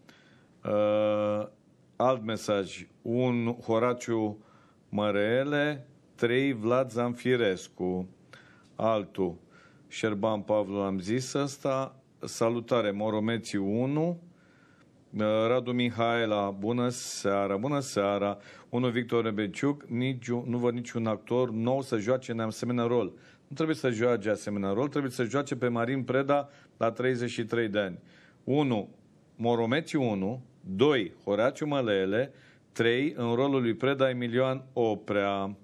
Alt mesaj, 1, Horațiu Mărele, 3, Vlad Zanfirescu. Altul, Șerban Pavlu, am zis ăsta. Salutare, Moromeții 1, Radu Mihaela, bună seara, bună seara. 1, Victor Rebenciuc, nu văd niciun actor nou să joace în asemenea rol. Nu trebuie să joace asemenea rol, trebuie să joace pe Marin Preda la 33 de ani. 1, Moromeții 1, 2, Horațiu Mălele, 3, în rolul lui Preda, Emilian Oprea.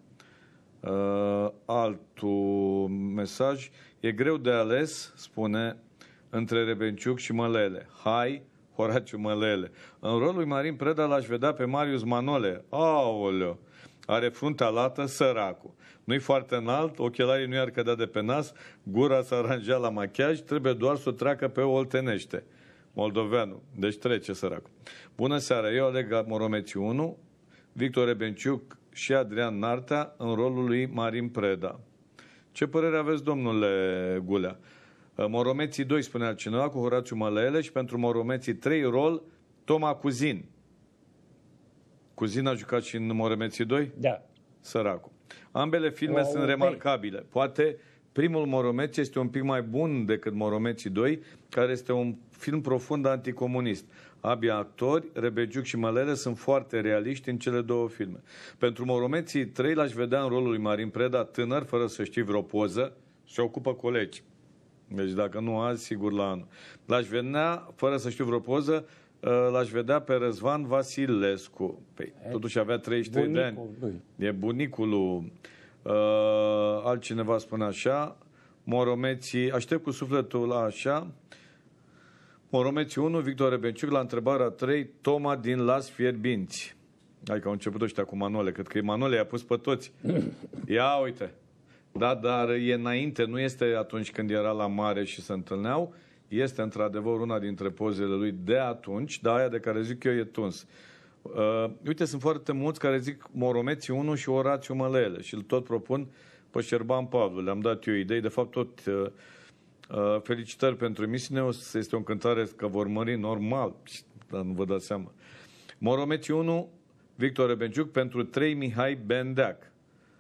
Altul mesaj, e greu de ales, spune, între Rebenciuc și Mălele. Hai, Horațiu Mălele. În rolul lui Marin Preda l-aș vedea pe Marius Manole. Aoleo! Are fruntea lată, săracul. Nu-i foarte înalt, ochelarii nu i-ar cădea de pe nas, gura s-a aranjat la machiaj, trebuie doar să o treacă pe oltenește. Moldoveanu. Deci trece, săracul. Bună seara, eu aleg Moromeții 1, Victor Rebenciuc și Adrian Nartea în rolul lui Marin Preda. Ce părere aveți, domnule Gulea? Moromeții 2, spune altcineva, cu Horațiu Mălele, și pentru Moromeții 3, rol Toma Cuzin. Cuzin a jucat și în Moromeții 2? Da. Săracul. Ambele filme sunt remarcabile. Poate primul Moromeți este un pic mai bun decât Moromeții 2, care este un film profund anticomunist. Abii actori, Rebenciuc și Mălele, sunt foarte realiști în cele două filme. Pentru Moromeții 3 l-aș vedea în rolul lui Marin Preda, tânăr, fără să știi vreo poză, și ocupă colegi. Deci dacă nu azi, sigur la anul. L-aș vedea, fără să știu vreo poză, l-aș vedea pe Răzvan Vasilescu. Păi, totuși avea 33 de ani. Lui. E bunicul lui. Altcineva spune așa, Moromeții, aștept cu sufletul la așa, Moromeții 1, Victor Rebenciuc, la întrebarea 3, Toma din Las Fierbinți. Hai că au început ăștia cu Manole, cred că e Manole, i-a pus pe toți. Ia uite. Da, dar e înainte, nu este atunci când era la mare și se întâlneau, este într-adevăr una dintre pozele lui de atunci, dar aia de care zic eu e tuns. Uite, sunt foarte mulți care zic Moromeții 1 și Horațiu Mălele și îl tot propun pe Șerban Pavlu. Le-am dat eu idei, de fapt tot felicitări pentru emisiune, este o încântare că vor mări normal, dar nu vă dați seama. Moromeții 1, Victor Rebenciuc, pentru 3, Mihai Bendeac.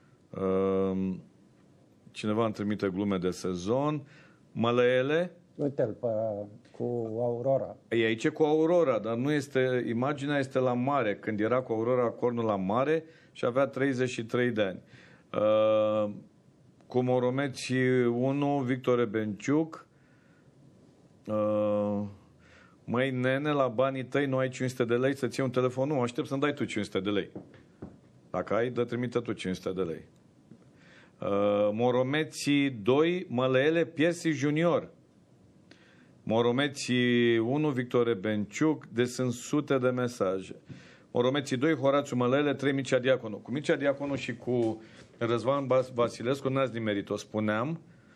Cineva îmi trimite glume de sezon. Mălele. Uite-l cu Aurora. E aici cu Aurora, dar nu este, imaginea este la mare, când era cu Aurora Cornul la mare și avea 33 de ani. Cu Moromeții 1, Victor Rebenciuc. Măi, nene, la banii tăi nu ai 500 de lei să-ți iei un telefon? Nu, aștept să-mi dai tu 500 de lei. Dacă ai, trimite tu 500 de lei. Moromeții 2, Mălele, Piersi Junior. Moromeții 1, Victor Rebenciuc, deci sunt sute de mesaje. Moromeții 2, Horațiu Mălele, 3, Mircea Diaconu. Cu Mircea Diaconu și cu Răzvan Vasilescu n-ați nimerit, o spuneam.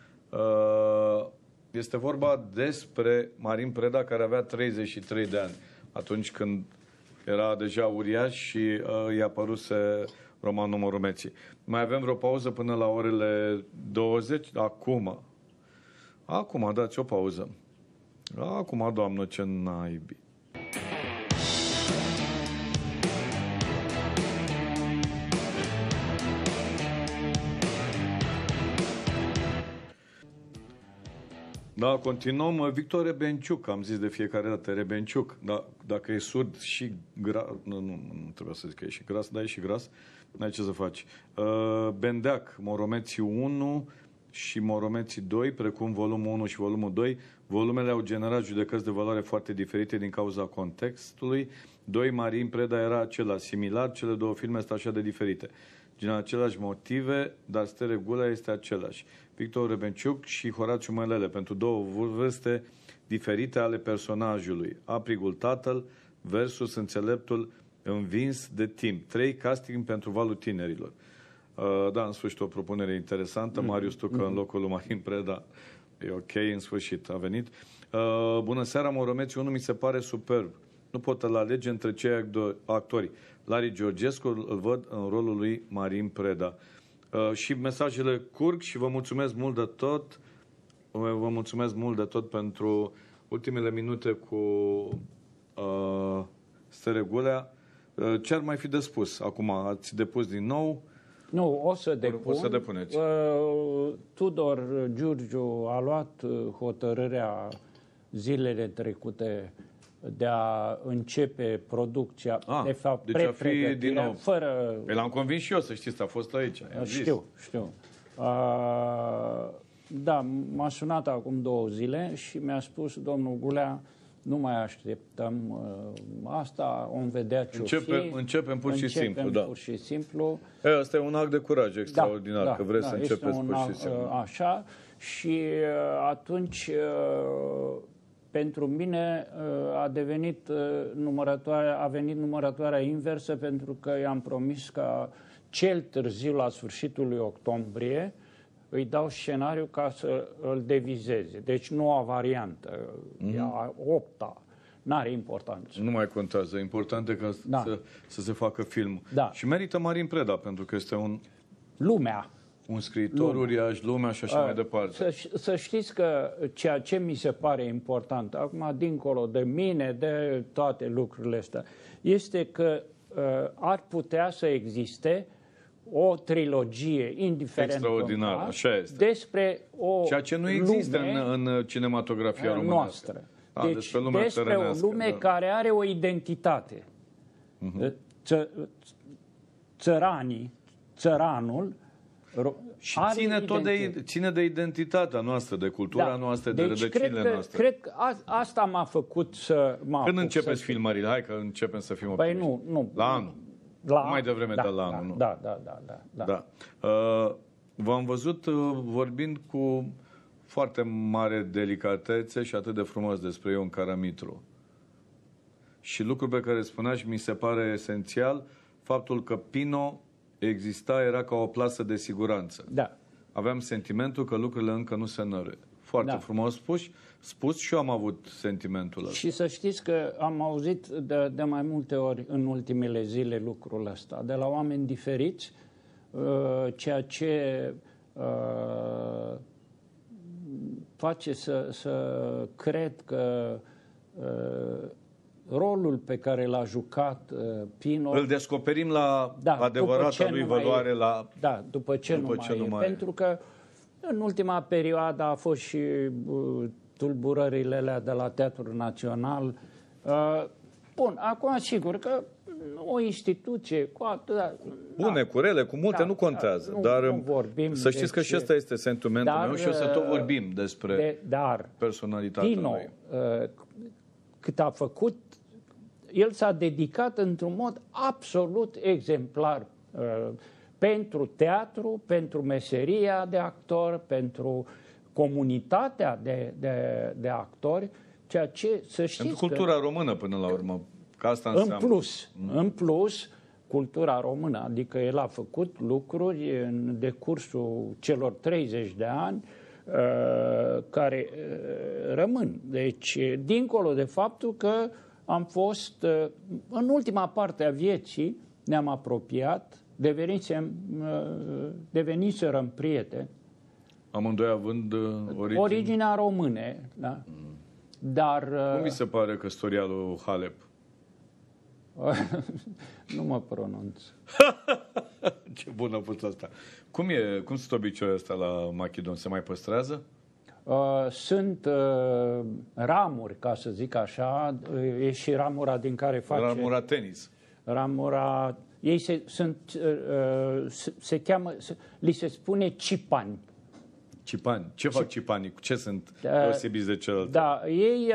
Este vorba despre Marin Preda, care avea 33 de ani, atunci când era deja uriaș și i-a apăruse romanul Moromeții. Mai avem vreo pauză până la orele 20? Acum, dați o pauză. Acum, doamnă, ce naibii. Da, continuăm. Victor Rebenciuc, am zis de fiecare dată, Rebenciuc. Da, dacă e surd și gras, nu trebuie să zic că e și gras, dar e și gras, n-ai ce să faci. Bendeac, Moromeții 1 și Moromeții 2, precum volumul 1 și volumul 2, volumele au generat judecăți de valoare foarte diferite din cauza contextului. 2, Marin Preda era acela, similar, cele două filme sunt așa de diferite. Din aceleași motive, dar Stere Gulea este același. Victor Rebenciuc și Horațiu Mălele, pentru două vârste diferite ale personajului. Aprigul tatăl versus înțeleptul învins de timp. 3, casting pentru valul tinerilor. Da, în sfârșit o propunere interesantă. Marius Tucă în locul lui Marin Preda E ok, în sfârșit a venit. Bună seara, Moromețiu 1 mi se pare superb. Nu pot să-l alege între cei actori. Larry Georgescu îl văd în rolul lui Marin Preda. Și mesajele curg și vă mulțumesc mult de tot. Vă mulțumesc mult de tot pentru ultimele minute cu Steregulea. Ce ar mai fi de spus? Acum ați depus din nou. Nu, o să depun. O să depuneți. Tudor Giurgiu a luat hotărârea zilele trecute de a începe producția, de fapt, deci a fi din nou. Fără... L-am convins și eu, să știți, a fost aici. Știu. Da, m-a sunat acum 2 zile și mi-a spus domnul Gulea, nu mai așteptăm asta, vom vedea ce-o fi. Începem pur și simplu, da. Pur și simplu. Asta e un act de curaj extraordinar, că vreți să începeți pur și simplu. Așa, și atunci, pentru mine a venit numărătoarea inversă, pentru că i-am promis că cel târziu, la sfârșitul lui octombrie, îi dau scenariu ca să îl devizeze. Deci noua variantă, a 8-a, n-are importanță. Nu mai contează. Important e ca să se facă film. Da. Și merită Marin Preda, pentru că este un scriitor uriaș, lumea și așa mai departe. Să știți că ceea ce mi se pare important, acum dincolo de mine, de toate lucrurile astea, este că ar putea să existe o trilogie, indiferent extraordinar, așa este. Despre o ceea ce nu există în cinematografia românească. Deci despre o lume care are o identitate. Țăranul și ține de identitatea noastră, de cultura noastră, de rădăcinile noastre. Cred că asta m-a făcut să Când începeți filmările? Hai că începem să fim optimiști. Păi nu. La anul. Mai devreme de la anul, nu? Da. V-am văzut vorbind cu foarte mare delicatețe și atât de frumos despre Ion Caramitru. Și lucrul pe care spunea și mi se pare esențial, faptul că Pino era ca o plasă de siguranță. Da. Aveam sentimentul că lucrurile încă nu se năruie. Foarte frumos spus și eu am avut sentimentul ăsta. Și să știți că am auzit de mai multe ori în ultimele zile lucrul ăsta, de la oameni diferiți, ceea ce face să cred că rolul pe care l-a jucat Pino... Îl descoperim la adevărata lui valoare la... Da, după ce nu mai e. Pentru că în ultima perioadă a fost și tulburările alea de la Teatrul Național. Bun, acum sigur că o instituție cu atâta... Bune, cu rele, cu multe, nu contează. Dar nu vorbim, să știți că și ăsta este sentimentul meu și o să tot vorbim despre personalitatea Pino, lui. Cât a făcut, el s-a dedicat într-un mod absolut exemplar pentru teatru, pentru meseria de actor, pentru comunitatea de actori, ceea ce, să știți, pentru cultura română până la urmă, că asta înseamnă. În plus, cultura română, adică el a făcut lucruri în decursul celor 30 de ani care rămân. Deci, dincolo de faptul că am fost, în ultima parte a vieții, ne-am apropiat, deveniserăm prieteni. Amândoi având originea române, da? Dar... Cum mi se pare căsătorialul Halep? Nu mă pronunț. Ce bună a fost asta. Cum sunt obiceiurile astea la Machidon? Se mai păstrează? Sunt ramuri, ca să zic așa. E și ramura din care face... Ramura tenis. Ramura... Ei se cheamă... Li se spune cipani. Cipani. Ce fac cipanii? Ce sunt deosebiți de celălalt? Da, ei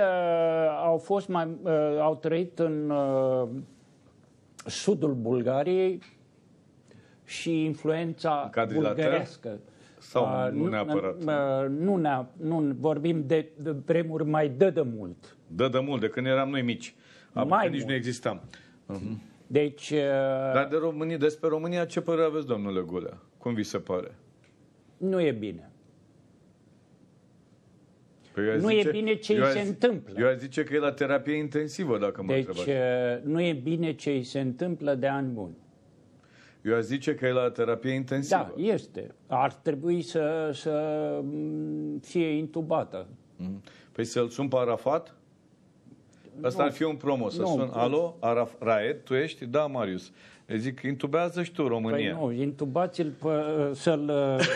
au trăit în sudul Bulgariei și influența bulgărească. Sau nu neapărat? Nu, vorbim de vremuri mai de mult. De mult, de când eram noi mici. Mai nici nu existam. Deci... Dar despre România ce părere aveți, domnule Gulea? Cum vi se pare? Nu e bine. Nu e bine ce îi se întâmplă. Eu aș zice că e la terapie intensivă, dacă mă întrebați. Deci nu e bine ce îi se întâmplă de ani buni. Eu aș zice că e la terapie intensivă. Da, este. Ar trebui să fie intubată. Păi să-l sun pe Arafat? Asta ar fi un promo. Să sun, alo, Raed, tu ești? Da, Marius. Eu zic, intubează și tu România. Păi nu, intubați-l să-l...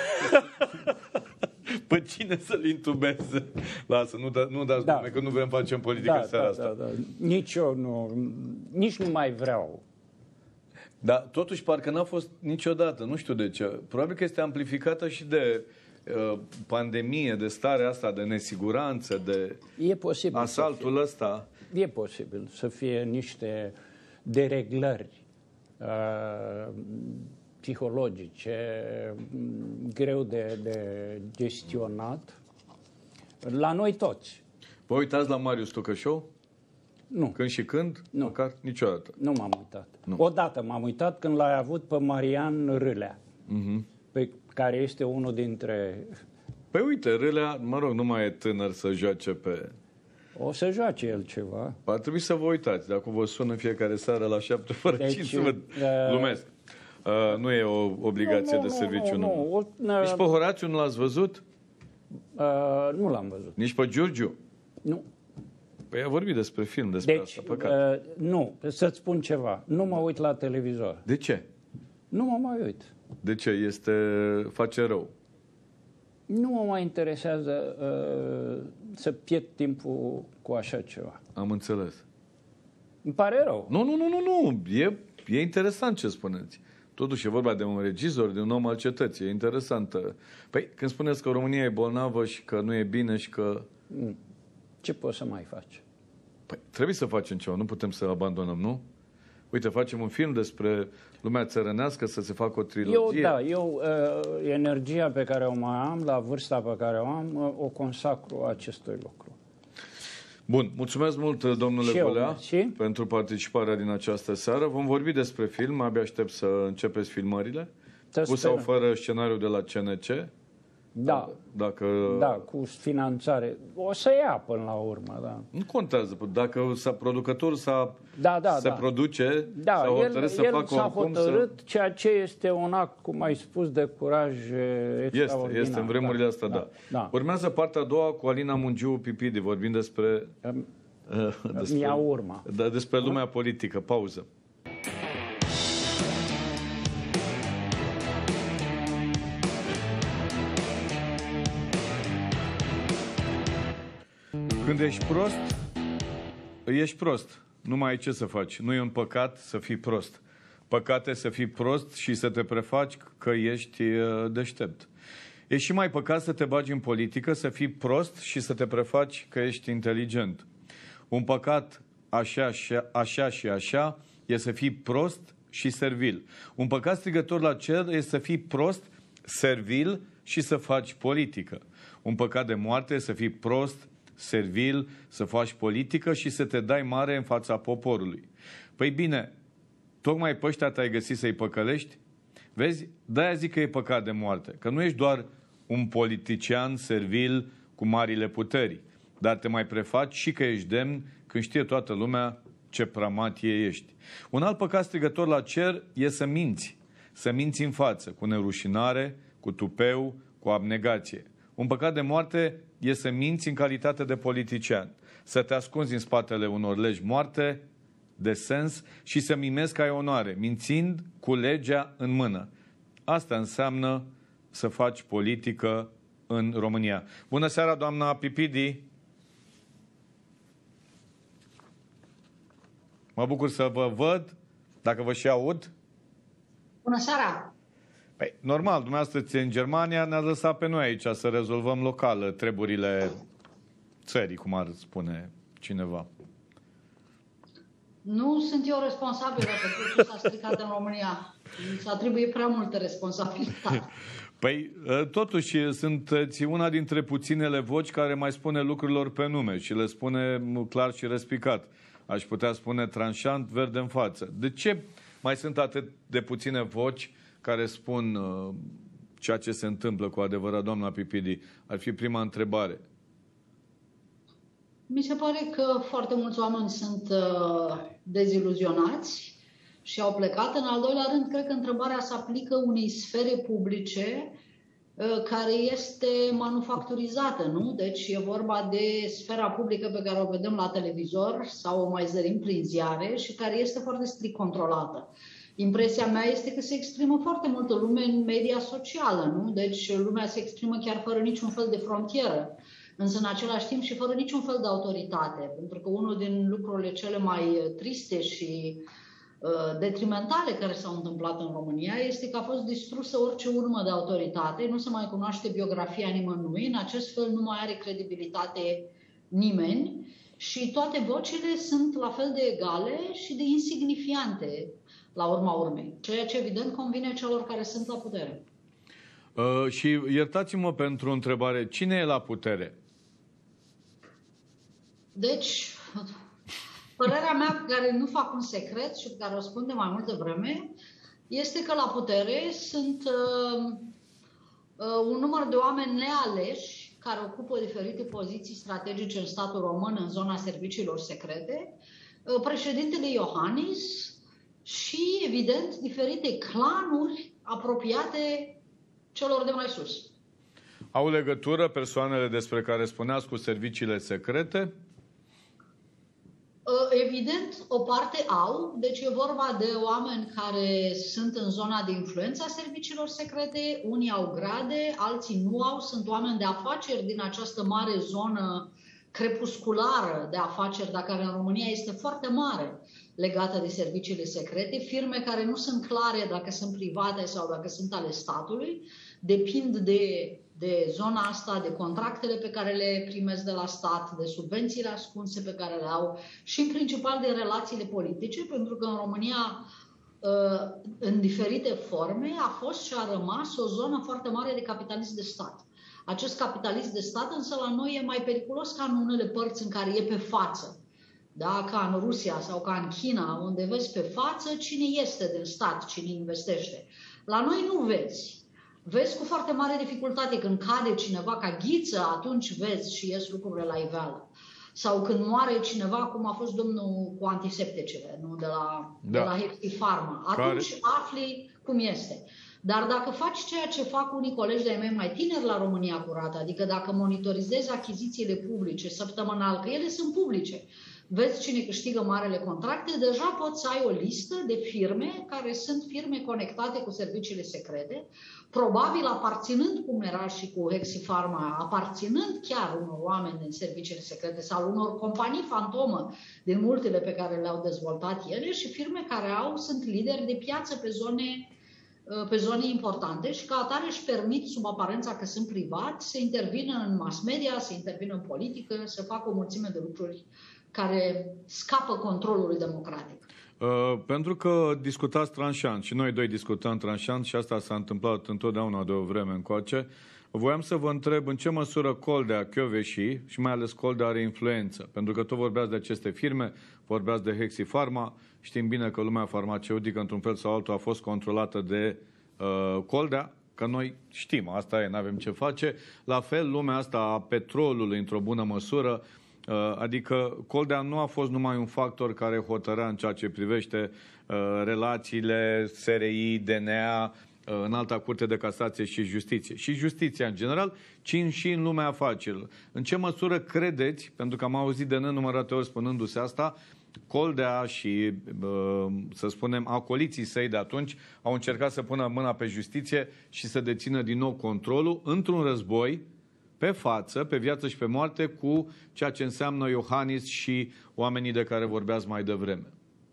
Pe cine să-l intubeze? Lasă, nu dați nume, că nu vrem facem politică în seara asta. Da. Nici eu nu, nici nu mai vreau. Dar totuși parcă n-a fost niciodată, nu știu de ce. Probabil că este amplificată și de pandemie, de starea asta, de nesiguranță, de asaltul ăsta. E posibil să fie niște dereglări psihologice greu de gestionat la noi toți. Vă uitați la Marius Tocășou? Nu. Când și când? Nu. Măcar niciodată. Nu m-am uitat. Nu. Odată m-am uitat când l-ai avut pe Marian Râlea, pe care este unul dintre... Păi uite, Râlea, mă rog, nu mai e tânăr să joace pe... O să joace el ceva. Ar trebui să vă uitați. Dacă vă sună fiecare seară la 7 fără 5 să vă... Glumesc. Nu e o obligație de serviciu. Nu. Nici pe Horațiu nu l-ați văzut? Nu l-am văzut. Nici pe Giurgiu? Nu. Păi a vorbit despre film, despre asta, păcat. Nu, să-ți spun ceva. Nu mă uit la televizor. De ce? Nu mă mai uit. De ce? Face rău. Nu mă mai interesează să pierd timpul cu așa ceva. Am înțeles. Îmi pare rău. Nu. E interesant ce spuneți. Totuși e vorba de un regizor, de un om al cetății. E interesant. Păi când spuneți că România e bolnavă și că nu e bine și că... Ce poți să mai faci? Păi trebuie să facem ceva. Nu putem să abandonăm, nu? Uite, facem un film despre lumea țărănească, să se facă o trilogie. Eu energia pe care o mai am, la vârsta pe care o am, o consacru acestui lucru. Bun, mulțumesc mult, domnule Bulea, pentru participarea din această seară. Vom vorbi despre film, abia aștept să începeți filmările. Cu sau fără scenariul de la CNC. Da. Da, cu finanțare. O să ia până la urmă, da. Nu contează. Dacă producătorul se produce, s-a hotărât să facă oricum. El s-a hotărât, ceea ce este un act, cum ai spus, de curaj extraordinar. Este în vremurile astea, da. Urmează partea a doua cu Alina Mungiu Pipidi, vorbind despre despre lumea politică. Pauză. Când ești prost, ești prost. Nu mai ai ce să faci. Nu e un păcat să fii prost. Păcat e să fii prost și să te prefaci că ești deștept. E și mai păcat să te bagi în politică, să fii prost și să te prefaci că ești inteligent. Un păcat așa și așa e să fii prost și servil. Un păcat strigător la cer e să fii prost, servil și să faci politică. Un păcat de moarte e să fii prost, servil, să faci politică și să te dai mare în fața poporului. Păi bine, tocmai pe ăștia te-ai găsit să-i păcălești? Vezi? De-aia zic că e păcat de moarte. Că nu ești doar un politician servil cu marile puteri, dar te mai prefaci și că ești demn când știe toată lumea ce pramatie ești. Un alt păcat strigător la cer e să minți. Să minți în față, cu nerușinare, cu tupeu, cu abnegație. Un păcat de moarte e să minți în calitate de politician, să te ascunzi în spatele unor legi moarte, de sens, și să mimezi că ai onoare, mințind cu legea în mână. Asta înseamnă să faci politică în România. Bună seara, doamna Pipidi! Mă bucur să vă văd, dacă vă și aud. Bună seara! Păi, normal, dumneavoastră ți în Germania, ne-a lăsat pe noi aici să rezolvăm local treburile țării, cum ar spune cineva. Nu sunt eu responsabilă pentru ce s-a stricat în România. Se atribuie prea multă responsabilitate. Păi, totuși, sunteți una dintre puținele voci care mai spune lucrurilor pe nume și le spune clar și răspicat. Aș putea spune tranșant, verde în față. De ce mai sunt atât de puține voci care spun ceea ce se întâmplă cu adevărat, doamna Pipidi? Ar fi prima întrebare. Mi se pare că foarte mulți oameni sunt deziluzionați și au plecat. În al doilea rând, cred că întrebarea se aplică unei sfere publice care este manufacturizată, nu? Deci e vorba de sfera publică pe care o vedem la televizor sau o mai zărim prin ziare și care este foarte strict controlată. Impresia mea este că se exprimă foarte multă lume în media socială, nu? Deci lumea se exprimă chiar fără niciun fel de frontieră, însă în același timp și fără niciun fel de autoritate, pentru că unul din lucrurile cele mai triste și detrimentale care s-au întâmplat în România este că a fost distrusă orice urmă de autoritate, nu se mai cunoaște biografia nimănui, în acest fel nu mai are credibilitate nimeni și toate vocile sunt la fel de egale și de insignifiante la urma urmei, ceea ce evident convine celor care sunt la putere. Și iertați-mă pentru întrebare, cine e la putere? Deci, părerea mea, pe care nu fac un secret și pe care o spun de mai multă vreme, este că la putere sunt un număr de oameni nealeși care ocupă diferite poziții strategice în statul român în zona serviciilor secrete, președintele Iohannis și, evident, diferite clanuri apropiate celor de mai sus. Au legătură persoanele despre care spuneați cu serviciile secrete? Evident, o parte au, deci e vorba de oameni care sunt în zona de influență a serviciilor secrete, unii au grade, alții nu au, sunt oameni de afaceri din această mare zonă crepusculară de afaceri, dar care în România este foarte mare, legată de serviciile secrete, firme care nu sunt clare dacă sunt private sau dacă sunt ale statului, depind de zona asta, de contractele pe care le primesc de la stat, de subvențiile ascunse pe care le au și în principal de relațiile politice, pentru că în România, în diferite forme, a fost și a rămas o zonă foarte mare de capitalism de stat. Acest capitalism de stat însă la noi e mai periculos ca în unele părți în care e pe față. Da? Ca în Rusia sau ca în China, unde vezi pe față cine este din stat, cine investește. La noi nu vezi. Vezi cu foarte mare dificultate când cade cineva ca ghiță, atunci vezi și ies lucrurile la iveală. Sau când moare cineva, cum a fost domnul cu antisepticele, nu? De la Hexipharma. Atunci afli cum este. Dar dacă faci ceea ce fac unii colegi de-ai mei mai tineri la România Curată, adică dacă monitorizezi achizițiile publice săptămânal, că ele sunt publice, vezi cine câștigă marele contracte, deja poți să ai o listă de firme care sunt firme conectate cu serviciile secrete, probabil aparținând, cum era și cu Hexipharma, aparținând chiar unor oameni din serviciile secrete sau unor companii fantomă din multele pe care le-au dezvoltat ele și firme care sunt lideri de piață pe zone importante și ca atare își permit, sub aparența că sunt privați, să intervină în mass media, să intervină în politică, să facă o mulțime de lucruri care scapă controlului democratic. Pentru că discutați tranșant și noi doi discutăm tranșant și asta s-a întâmplat întotdeauna de o vreme încoace, voiam să vă întreb în ce măsură Coldea, Kövesi și mai ales Coldea are influență. Pentru că tot vorbeați de aceste firme, vorbeați de Hexipharma, știm bine că lumea farmaceutică într-un fel sau altul a fost controlată de Coldea, că noi știm, asta e, n-avem ce face. La fel, lumea asta a petrolului într-o bună măsură, adică Coldea nu a fost numai un factor care hotărea în ceea ce privește relațiile SRI, DNA, Înalta Curte de Casație și Justiție. Și justiția în general, ci și în lumea afacerilor. În ce măsură credeți, pentru că am auzit de nenumărate ori spunându-se asta, Coldea și, să spunem, acoliții săi de atunci au încercat să pună mâna pe justiție și să dețină din nou controlul într-un război pe față, pe viață și pe moarte, cu ceea ce înseamnă Iohannis și oamenii de care vorbeați mai devreme.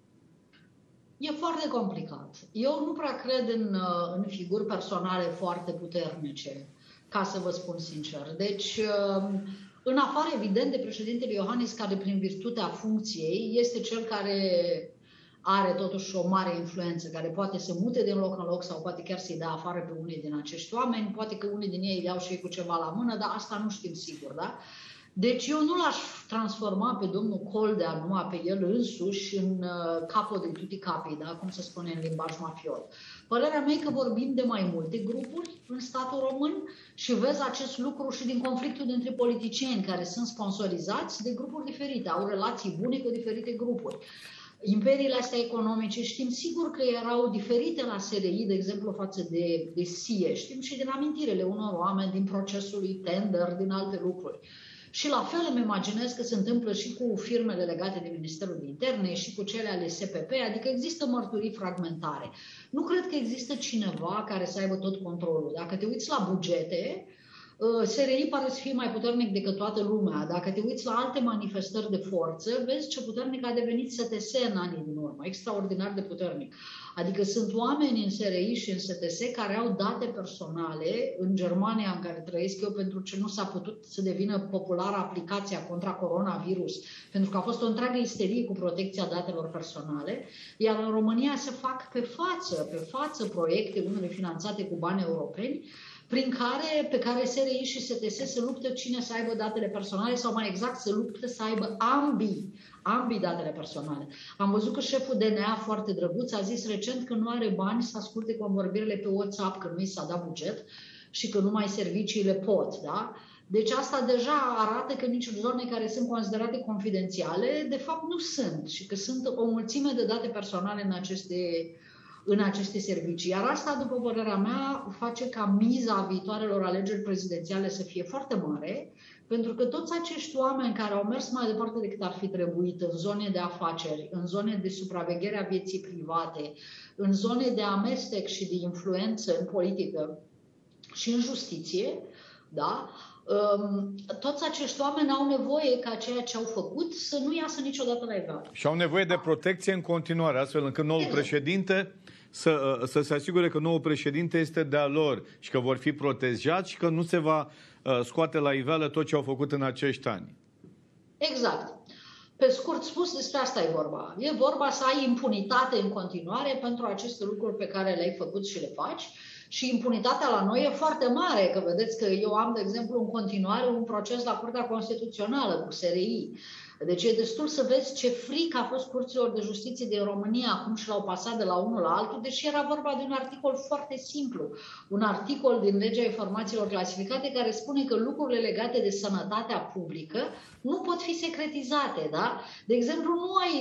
E foarte complicat. Eu nu prea cred în figuri personale foarte puternice, ca să vă spun sincer. Deci, în afară, evident, de președintele Iohannis, care prin virtutea funcției este cel care are totuși o mare influență, care poate să mute din loc în loc sau poate chiar să-i dea afară pe unii din acești oameni, poate că unii din ei îi iau și ei cu ceva la mână, dar asta nu știm sigur, da? Deci eu nu l-aș transforma pe domnul Coldea, numai pe el însuși, în capo de tutti capi, da? Cum se spune în limbaj mafiot. Părerea mea e că vorbim de mai multe grupuri în statul român și vezi acest lucru și din conflictul dintre politicieni care sunt sponsorizați de grupuri diferite, au relații bune cu diferite grupuri. Imperiile astea economice știm sigur că erau diferite la SRI, de exemplu, față de SIE. Știm și din amintirele unor oameni, din procesul lui tender, din alte lucruri. Și la fel îmi imaginez că se întâmplă și cu firmele legate de Ministerul de Interne și cu cele ale SPP, adică există mărturii fragmentare. Nu cred că există cineva care să aibă tot controlul. Dacă te uiți la bugete, SRI pare să fie mai puternic decât toată lumea. Dacă te uiți la alte manifestări de forță, vezi ce puternic a devenit STS în anii din urmă, extraordinar de puternic. Adică sunt oameni în SRI și în STS care au date personale în Germania, în care trăiesc eu, pentru ce nu s-a putut să devină populară aplicația contra coronavirus, pentru că a fost o întreagă isterie cu protecția datelor personale, iar în România se fac pe față proiecte, unele finanțate cu bani europeni, pe care SRI și STS se luptă cine să aibă datele personale sau mai exact se luptă să aibă ambii datele personale. Am văzut că șeful DNA, foarte drăguț, a zis recent că nu are bani să asculte convorbirile pe WhatsApp, că nu i s-a dat buget și că numai serviciile pot, da? Deci asta deja arată că nici zone care sunt considerate confidențiale, de fapt nu sunt și că sunt o mulțime de date personale în aceste servicii. Iar asta, după părerea mea, face ca miza viitoarelor alegeri prezidențiale să fie foarte mare, pentru că toți acești oameni care au mers mai departe decât ar fi trebuit în zone de afaceri, în zone de supraveghere a vieții private, în zone de amestec și de influență în politică și în justiție, da? Toți acești oameni au nevoie ca ceea ce au făcut să nu iasă niciodată la iveală. Și au nevoie de protecție în continuare, astfel încât noul președinte să se asigure că noul președinte este de-a lor și că vor fi protejați și că nu se va scoate la iveală tot ce au făcut în acești ani. Exact. Pe scurt spus, despre asta e vorba. E vorba să ai impunitate în continuare pentru aceste lucruri pe care le-ai făcut și le faci. Și impunitatea la noi e foarte mare, că vedeți că eu am, de exemplu, în continuare un proces la Curtea Constituțională cu SRI. Deci e destul să vezi ce frică a fost curților de justiție din România, cum și l-au pasat de la unul la altul, deși era vorba de un articol foarte simplu. Un articol din Legea Informațiilor Clasificate care spune că lucrurile legate de sănătatea publică nu pot fi secretizate, da? De exemplu,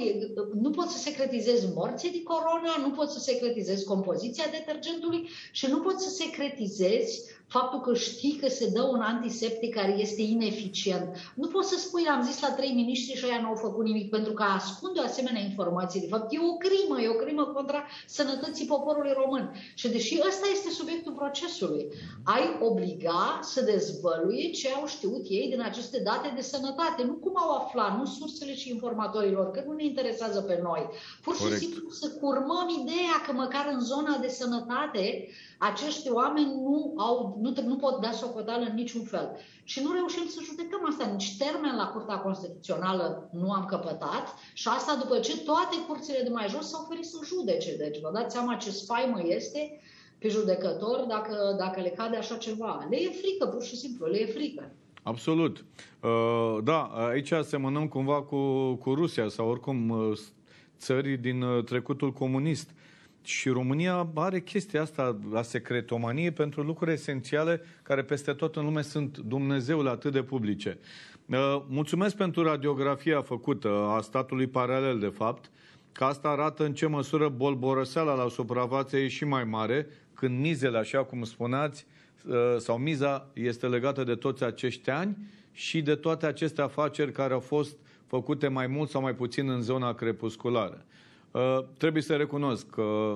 nu poți să secretizezi morții de corona, nu poți să secretizezi compoziția detergentului și nu poți să secretizezi faptul că știi că se dă un antiseptic care este ineficient. Nu poți să spui, am zis la 3 miniștri și ăia n-au făcut nimic, pentru că ascunde o asemenea informație. De fapt, e o crimă contra sănătății poporului român. Și deși ăsta este subiectul procesului, ai obliga să dezvăluie ce au știut ei din aceste date de sănătate. Nu cum au aflat, nu sursele și informatorilor, că nu ne interesează pe noi. Pur și simplu să curmăm ideea că măcar în zona de sănătate acești oameni nu pot da socoteală în niciun fel. Și nu reușim să judecăm asta. Nici termen la Curtea Constituțională nu am căpătat și asta după ce toate curțile de mai jos s-au oferit să judece. Deci vă dați seama ce spaimă este pe judecători dacă le cade așa ceva. Le e frică, pur și simplu, le e frică. Absolut. Da, aici asemănăm cumva cu Rusia sau oricum țări din trecutul comunist. Și România are chestia asta, la secretomanie, pentru lucruri esențiale care peste tot în lume sunt Dumnezeul atât de publice. Mulțumesc pentru radiografia făcută a statului paralel, de fapt, că asta arată în ce măsură bolborăseala la suprafață e și mai mare, când mizele, așa cum spuneați, sau miza este legată de toți acești ani și de toate aceste afaceri care au fost făcute mai mult sau mai puțin în zona crepusculară. Trebuie să recunosc că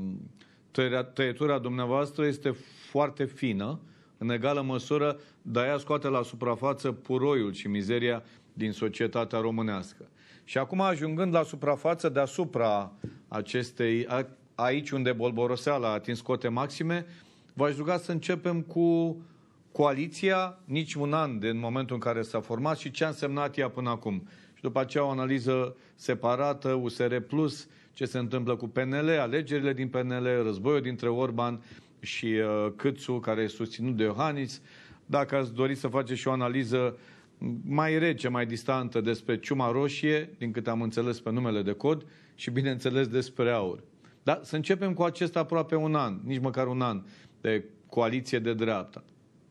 tăietura dumneavoastră este foarte fină, în egală măsură, dar ea scoate la suprafață puroiul și mizeria din societatea românească. Și acum, ajungând la suprafață deasupra acestei, aici unde bolboroseala a atins cote maxime, v-aș ruga să începem cu coaliția, nici un an din momentul în care s-a format și ce a însemnat ea până acum. Și după aceea o analiză separată, USR Plus, ce se întâmplă cu PNL, alegerile din PNL, războiul dintre Orban și Câțu, care e susținut de Iohannis. Dacă ați dori să faceți și o analiză mai rece, mai distantă despre ciuma roșie, din câte am înțeles pe numele de cod, și bineînțeles despre aur. Dar să începem cu acest aproape un an, nici măcar un an, de coaliție de dreapta.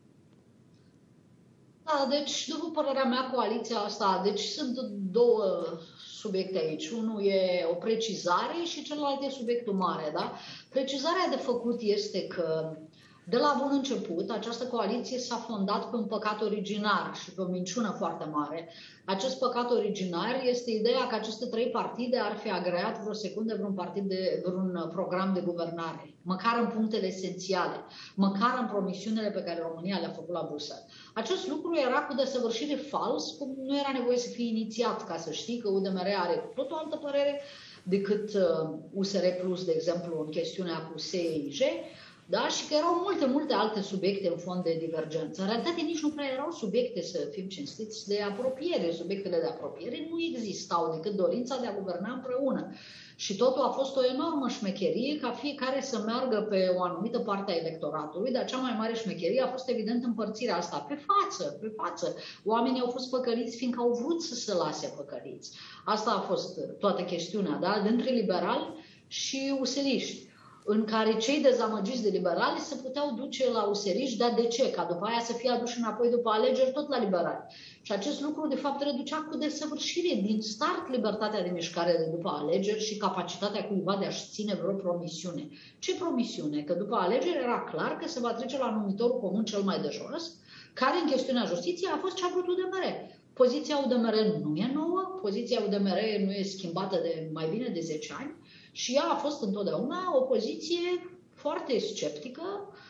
Da, deci, după părerea mea, coaliția asta, deci sunt două subiecte aici. Unul e o precizare și celălalt e subiectul mare, da? Precizarea de făcut este că de la bun început, această coaliție s-a fondat pe un păcat originar și pe o minciună foarte mare. Acest păcat originar este ideea că aceste trei partide ar fi agreat vreo secundă vreun program de guvernare, măcar în punctele esențiale, măcar în promisiunile pe care România le-a făcut la Bruxelles. Acest lucru era cu desăvârșire fals, cum nu era nevoie să fie inițiat, ca să știi că UDMR are tot o altă părere decât USR Plus, de exemplu, în chestiunea cu SEIJ, da? Și că erau multe alte subiecte în fond de divergență. În realitate nici nu prea erau subiecte, să fim cinstiți, de apropiere. Subiectele de apropiere nu existau decât dorința de a guverna împreună. Și totul a fost o enormă șmecherie ca fiecare să meargă pe o anumită parte a electoratului, dar cea mai mare șmecherie a fost evident împărțirea asta pe față. Oamenii au fost păcăliți fiindcă au vrut să se lase păcăliți. Asta a fost toată chestiunea, da? Dintre liberali și useliști, în care cei dezamăgiți de liberali se puteau duce la useriști, dar de ce? Ca după aia să fie aduși înapoi după alegeri tot la liberali. Și acest lucru, de fapt, reducea cu desăvârșire din start libertatea de mișcare de după alegeri și capacitatea cuiva de a-și ține vreo promisiune. Ce promisiune? Că după alegeri era clar că se va trece la numitorul comun cel mai de jos, care în chestiunea justiției a fost ce a vrut UDMR. Poziția UDMR nu e nouă, poziția UDMR nu e schimbată de mai bine de 10 ani, și ea a fost întotdeauna o poziție foarte sceptică.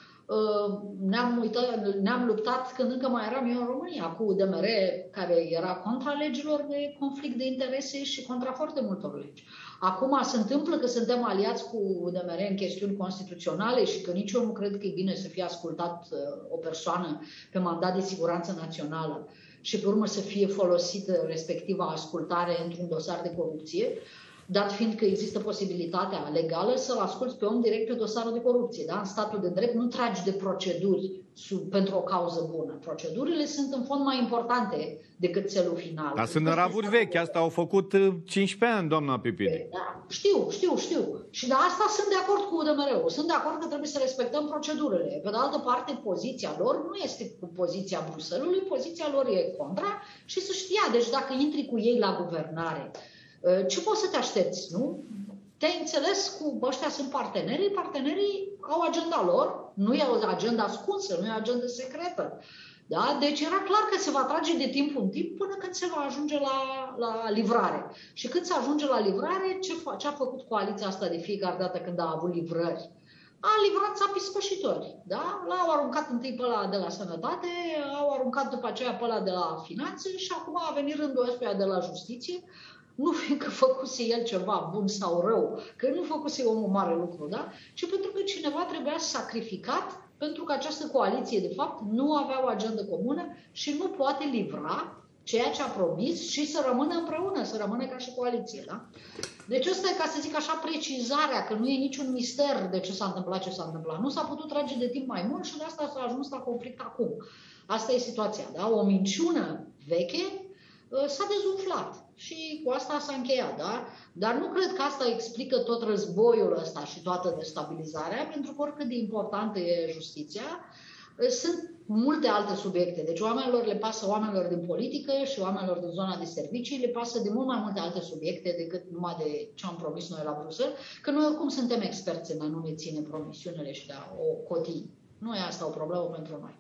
Ne-am luptat când încă mai eram eu în România cu UDMR, care era contra legilor de conflict de interese și contra foarte multor legi. Acum se întâmplă că suntem aliați cu UDMR în chestiuni constituționale și că nici eu nu cred că e bine să fie ascultat o persoană pe mandat de siguranță națională și pe urmă să fie folosită respectiva ascultare într-un dosar de corupție, dat fiind că există posibilitatea legală să-l asculți pe om direct pe dosarul de corupție. Da? În statul de drept nu tragi de proceduri pentru o cauză bună. Procedurile sunt în fond mai importante decât țelul final. Dar sunt năravuri vechi. Asta au făcut 15 ani, doamna Pipini. Da, știu. Și de asta sunt de acord cu UDMR-ul. Sunt de acord că trebuie să respectăm procedurile. Pe de altă parte, poziția lor nu este cu poziția Bruxellesului, poziția lor e contra și să știa. Deci dacă intri cu ei la guvernare, ce poți să te aștepți, nu? Te-ai înțeles cu ăștia sunt partenerii au agenda lor, nu e o agenda ascunsă, nu e o agenda secretă. Da? Deci era clar că se va trage de timp în timp până când se va ajunge la livrare. Și când se ajunge la livrare, ce a făcut coaliția asta de fiecare dată când a avut livrări? A livrat țapi da? L-au aruncat întâi pe ăla de la sănătate, au aruncat după aceea pe ăla de la finanțe și acum a venit rândul ăsta de la justiție. Nu fiindcă făcuse el ceva bun sau rău, că nu făcuse omul mare lucru, da? Ci pentru că cineva trebuia sacrificat pentru că această coaliție, de fapt, nu avea o agendă comună și nu poate livra ceea ce a promis și să rămână împreună, să rămână ca și coaliție, da? Deci ăsta e, ca să zic așa, precizarea, că nu e niciun mister de ce s-a întâmplat, Nu s-a putut trage de timp mai mult și de asta s-a ajuns la conflict acum. Asta e situația, da? O minciună veche s-a dezumflat. Și cu asta s-a încheiat, da? Dar nu cred că asta explică tot războiul ăsta și toată destabilizarea, pentru că oricât de importantă e justiția, sunt multe alte subiecte. Deci oamenilor din politică și oamenilor din zona de servicii le pasă de mult mai multe alte subiecte decât numai de ce am promis noi la Bruxelles, că noi oricum suntem experți în a nu ne ține promisiunile și de a o coti. Nu e asta o problemă pentru noi.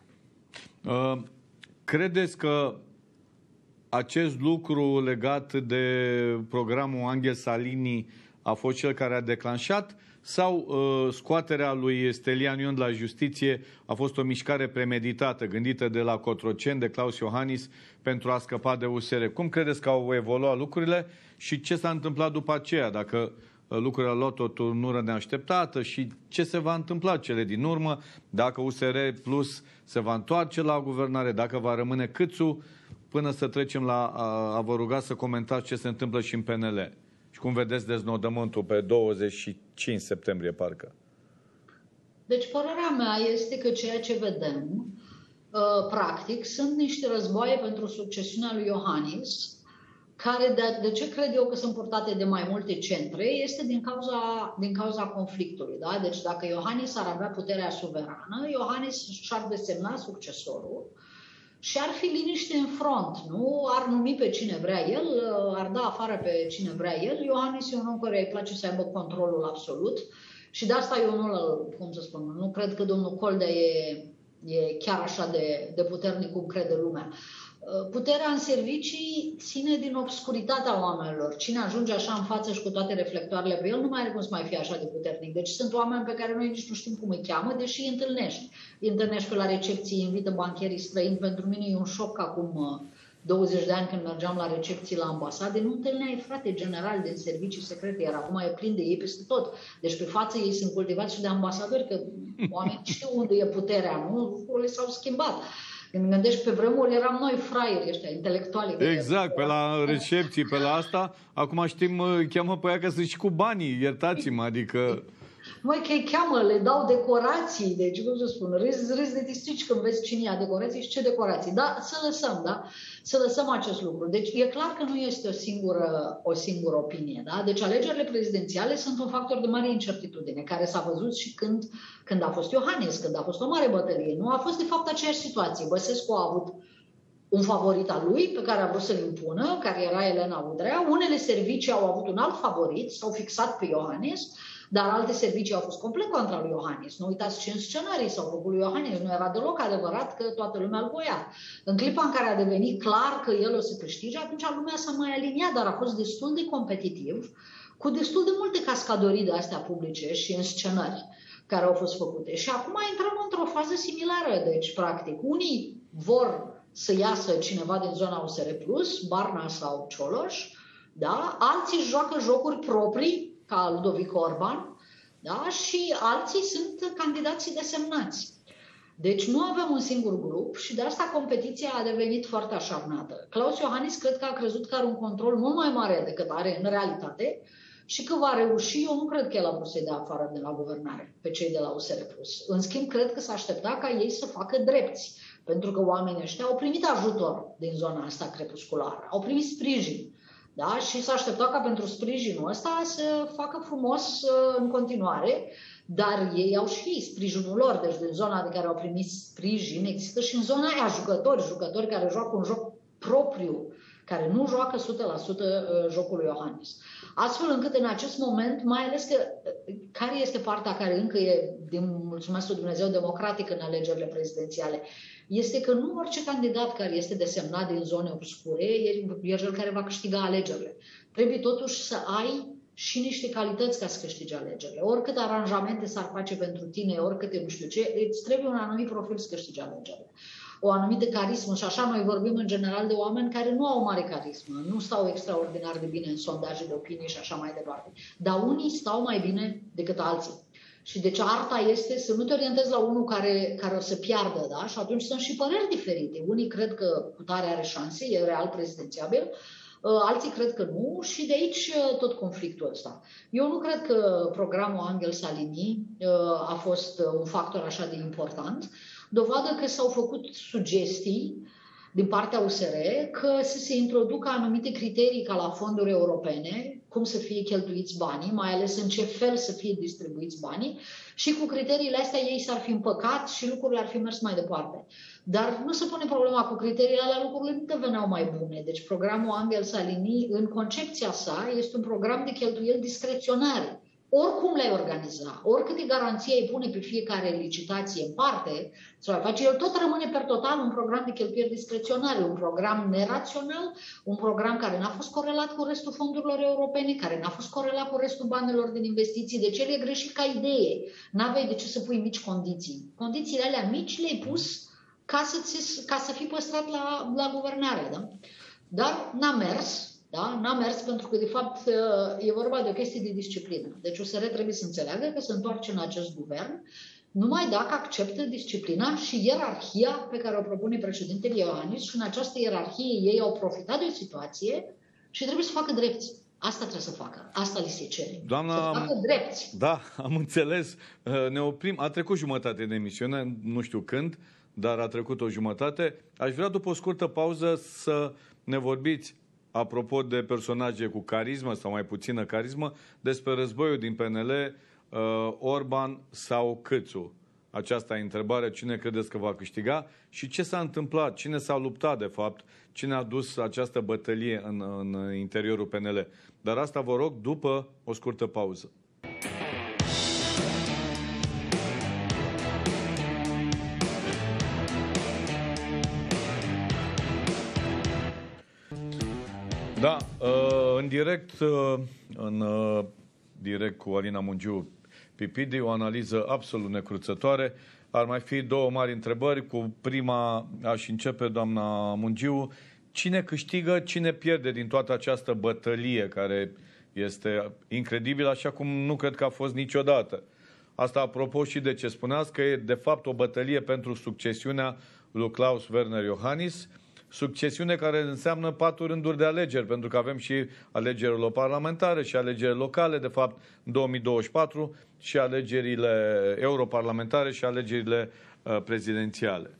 Credeți că acest lucru legat de programul Angel Salini a fost cel care a declanșat sau scoaterea lui Stelian Ion la justiție a fost o mișcare premeditată, gândită de la Cotroceni, de Claus Iohannis, pentru a scăpa de USR? Cum credeți că au evoluat lucrurile și ce s-a întâmplat după aceea? Dacă lucrurile au luat o turnură neașteptată și ce se va întâmpla cele din urmă, dacă USR Plus se va întoarce la guvernare, dacă va rămâne Câțu, până să trecem la a vă ruga să comentați ce se întâmplă și în PNL. Și cum vedeți deznodământul pe 25 septembrie, parcă. Deci părerea mea este că ceea ce vedem practic, sunt niște războaie pentru succesiunea lui Iohannis, care, de ce cred eu că sunt purtate de mai multe centre, este din cauza conflictului. Da? Deci dacă Iohannis ar avea puterea suverană, Iohannis și-ar desemna succesorul și ar fi liniște în front. Nu ar numi pe cine vrea el, ar da afară pe cine vrea el. Iohannis e un om care îi place să aibă controlul absolut și de asta eu nu cred că domnul Coldea e chiar așa de puternic cum crede lumea. Puterea în servicii ține din obscuritatea oamenilor. Cine ajunge așa în față și cu toate reflectoarele pe el nu mai are cum să mai fie așa de puternic. Deci sunt oameni pe care noi nici nu știm cum îi cheamă, deși îi întâlnești. Îi întâlnești pe la recepții, invită bancherii străini. Pentru mine e un șoc acum 20 de ani când mergeam la recepții la ambasade, nu întâlneai, frate, general din servicii secrete, iar acum e plin de ei peste tot. Deci pe față ei sunt cultivați și de ambasadori, că oamenii știu unde e puterea, nu? Lucrurile s-au schimbat. Când gândești, pe vremuri eram noi fraieri ăștia, intelectuali. Exact, pe la recepții, pe la asta. Acum știm, cheamă pe aia că sunt și cu banii, iertați-mă, adică... Măi, că îi cheamă, le dau decorații, deci, cum să spun, râzi de districi când vezi cine ia decorații și ce decorații. Da, să lăsăm, da? Să lăsăm acest lucru. Deci e clar că nu este o singură opinie, da? Deci alegerile prezidențiale sunt un factor de mare incertitudine, care s-a văzut și când a fost Iohannis, când a fost o mare bătălie. Nu a fost, de fapt, aceeași situație. Băsescu a avut un favorit al lui, pe care a vrut să-l impună, care era Elena Udrea. Unele servicii au avut un alt favorit, s-au fixat pe Iohannis, dar alte servicii au fost complet contra lui Iohannis. Nu uitați ce în scenarii s-au făcut lui Iohannis. Nu era deloc adevărat că toată lumea îl voia. În clipa în care a devenit clar că el o să câștige, atunci lumea s-a mai aliniat, dar a fost destul de competitiv, cu destul de multe cascadorii de astea publice și înscenări care au fost făcute. Și acum intrăm într-o fază similară. Deci, practic, unii vor să iasă cineva din zona USR Plus, Barna sau Cioloș, da? Alții joacă jocuri proprii, ca Ludovic Orban, da? Și alții sunt candidații desemnați. Deci nu avem un singur grup și de asta competiția a devenit foarte așarnată. Klaus Iohannis cred că a crezut că are un control mult mai mare decât are în realitate și că va reuși. Eu nu cred că el a vrut să-i dea afară de la guvernare pe cei de la USR+. În schimb, cred că s-a așteptat ca ei să facă drepți, pentru că oamenii ăștia au primit ajutor din zona asta crepusculară, au primit sprijin. Da? Și s-a așteptat ca pentru sprijinul ăsta să facă frumos în continuare, dar ei au și sprijinul lor. Deci din zona de care au primit sprijin există și în zona aia jucători care joacă un joc propriu, care nu joacă 100% jocul lui Iohannis. Astfel încât în acest moment, mai ales că care este partea care încă e, din mulțumesc lui Dumnezeu, democratică în alegerile prezidențiale, este că nu orice candidat care este desemnat din zone obscure e cel care va câștiga alegerile. Trebuie totuși să ai și niște calități ca să câștigi alegerile. Oricât aranjamente s-ar face pentru tine, oricâte nu știu ce, îți trebuie un anumit profil să câștigi alegerile. O anumită carismă și așa noi vorbim în general de oameni care nu au mare carismă, nu stau extraordinar de bine în sondaje de opinie și așa mai departe. Dar unii stau mai bine decât alții. Și deci arta este să nu te orientezi la unul care o să piardă, da? Și atunci sunt și păreri diferite. Unii cred că cutare are șanse, e real prezidențiabil, alții cred că nu și de aici tot conflictul ăsta. Eu nu cred că programul Angel Salini a fost un factor așa de important, dovadă că s-au făcut sugestii din partea USR că să se introducă anumite criterii ca la fonduri europene, cum să fie cheltuiți banii, mai ales în ce fel să fie distribuiți banii și cu criteriile astea ei s-ar fi împăcat și lucrurile ar fi mers mai departe. Dar nu se pune problema cu criteriile alea, lucrurile nu deveneau mai bune. Deci programul Angel Salini, în concepția sa, este un program de cheltuieli discreționare. Oricum le-ai organiza, oricâte garanții ai pune pe fiecare licitație în parte, să o face, el tot rămâne per total un program de cheltuieli discreționare, un program nerațional, un program care n-a fost corelat cu restul fondurilor europene, care n-a fost corelat cu restul banilor din investiții. Deci el e greșit ca idee. N-aveai de ce să pui mici condiții. Condițiile alea mici le-ai pus ca să fii păstrat la guvernare. Da? Dar n-a mers. Da? N-a mers pentru că, de fapt, e vorba de o chestie de disciplină. Deci USR trebuie să înțeleagă că se întoarce în acest guvern numai dacă acceptă disciplina și ierarhia pe care o propune președintele Iohannis și în această ierarhie ei au profitat de o situație și trebuie să facă drepți. Asta trebuie să facă. Asta li se cere. Doamna, să facă drepți. Da, am înțeles. Ne oprim. A trecut jumătate de emisiune, nu știu când, dar a trecut o jumătate. Aș vrea după o scurtă pauză să ne vorbiți, apropo de personaje cu carismă sau mai puțină carismă, despre războiul din PNL, Orban sau Câțu. Aceasta e întrebarea, cine credeți că va câștiga și ce s-a întâmplat, cine s-a luptat de fapt, cine a dus această bătălie în interiorul PNL. Dar asta vă rog după o scurtă pauză. Da, în direct cu Alina Mungiu Pipidi, o analiză absolut necruțătoare. Ar mai fi două mari întrebări. Cu prima aș începe, doamna Mungiu. Cine câștigă, cine pierde din toată această bătălie care este incredibilă, așa cum nu cred că a fost niciodată? Asta apropo și de ce spuneați, că e de fapt o bătălie pentru succesiunea lui Klaus Werner Iohannis, succesiune care înseamnă 4 rânduri de alegeri, pentru că avem și alegerile parlamentare și alegerile locale, de fapt, în 2024, și alegerile europarlamentare și alegerile prezidențiale.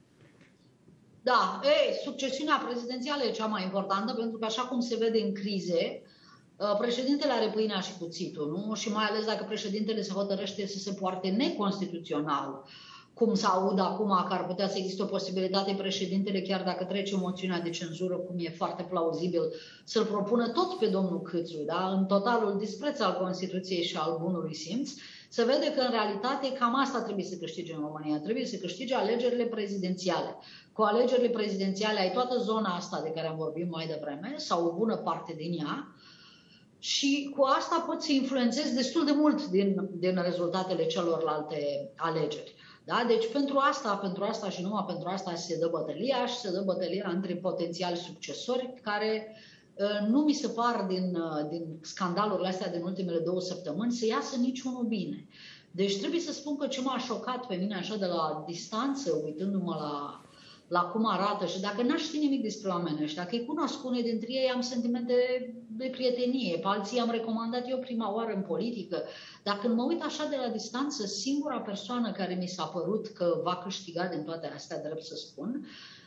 Da, succesiunea prezidențială e cea mai importantă, pentru că așa cum se vede în crize, președintele are pâinea și cuțitul, nu? Și mai ales dacă președintele se hotărăște să se poarte neconstituțional, cum se aud acum că ar putea să existe o posibilitate președintele, chiar dacă trece moțiunea de cenzură, cum e foarte plauzibil, să-l propună tot pe domnul Câțu, da? În totalul dispreț al Constituției și al bunului simț, se vede că în realitate cam asta trebuie să câștige în România. Trebuie să câștige alegerile prezidențiale. Cu alegerile prezidențiale ai toată zona asta de care am vorbit mai devreme, sau o bună parte din ea, și cu asta poți să influențezi destul de mult din rezultatele celorlalte alegeri. Da? Deci pentru asta și numai pentru asta se dă bătălia și se dă bătălia între potențiali succesori care nu mi se par din scandalurile astea din ultimele 2 săptămâni să iasă niciunul bine. Deci trebuie să spun că ce m-a șocat pe mine așa de la distanță, uitându-mă la cum arată și dacă n-aș ști nimic despre oamenii ăștia, că îi cunosc, unii dintre ei am sentimente de prietenie, pe alții am recomandat eu prima oară în politică, dar când mă uit așa de la distanță, singura persoană care mi s-a părut că va câștiga din toate astea, drept să spun,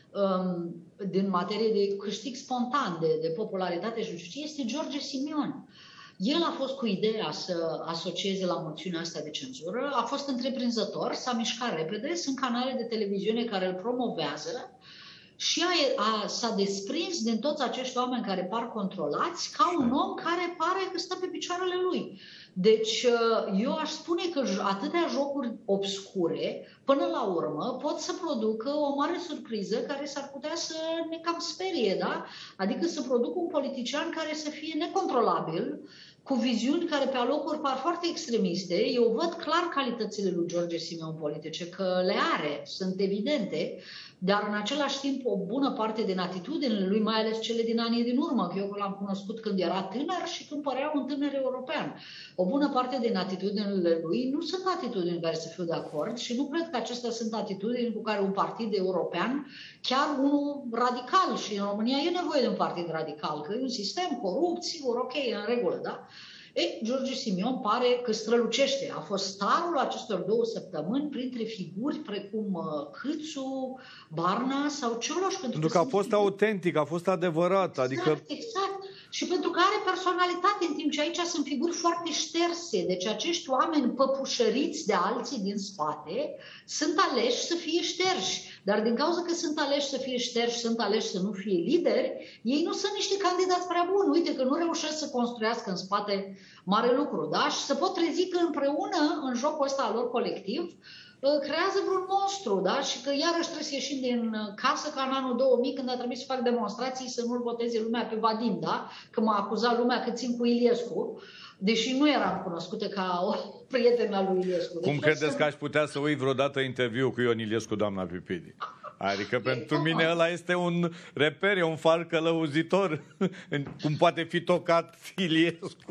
din materie de câștig spontan, de popularitate și justiție, este George Simion. El a fost cu ideea să asocieze la moțiunea asta de cenzură, a fost întreprinzător, s-a mișcat repede, sunt canale de televiziune care îl promovează și s-a desprins din toți acești oameni care par controlați ca un om care pare că stă pe picioarele lui. Deci eu aș spune că atâtea jocuri obscure, până la urmă, pot să producă o mare surpriză care s-ar putea să ne cam sperie, da? Adică să producă un politician care să fie necontrolabil, cu viziuni care pe alocuri par foarte extremiste. Eu văd clar calitățile lui George Simion politice, că le are, sunt evidente, dar în același timp o bună parte din atitudinile lui, mai ales cele din anii din urmă, că eu l-am cunoscut când era tânăr și când părea un tânăr european. O bună parte din atitudinile lui nu sunt atitudini care să fiu de acord și nu cred că acestea sunt atitudini cu care un partid european, chiar unul radical, și în România e nevoie de un partid radical, că e un sistem corupt, sigur, ok, în regulă, da? George Simion pare că strălucește. A fost starul acestor 2 săptămâni printre figuri precum Câțu, Barna sau Cioloș. Pentru că a fost autentic, a fost adevărat. Exact. Și pentru că are personalitate, în timp ce aici sunt figuri foarte șterse. Deci acești oameni păpușăriți de alții din spate sunt aleși să fie șterși. Dar din cauza că sunt aleși să fie șterși, sunt aleși să nu fie lideri, ei nu sunt niște candidați prea buni. Uite că nu reușesc să construiască în spate mare lucru, da? Și se pot trezi că împreună, în jocul ăsta al lor colectiv, creează vreun monstru, da? Și că iarăși trebuie să ieșim din casă ca în anul 2000, când a trebuit să fac demonstrații să nu-l voteze lumea pe Vadim, da? Că m-a acuzat lumea că țin cu Iliescu, deși nu eram cunoscută ca o prietenă a lui Iliescu. Cum credeți că aș putea să uit vreodată interviu cu Ion Iliescu, doamna Pipidi? Adică pentru mine ăla este un reper, e un far călăuzitor, cum poate fi tocat Iliescu.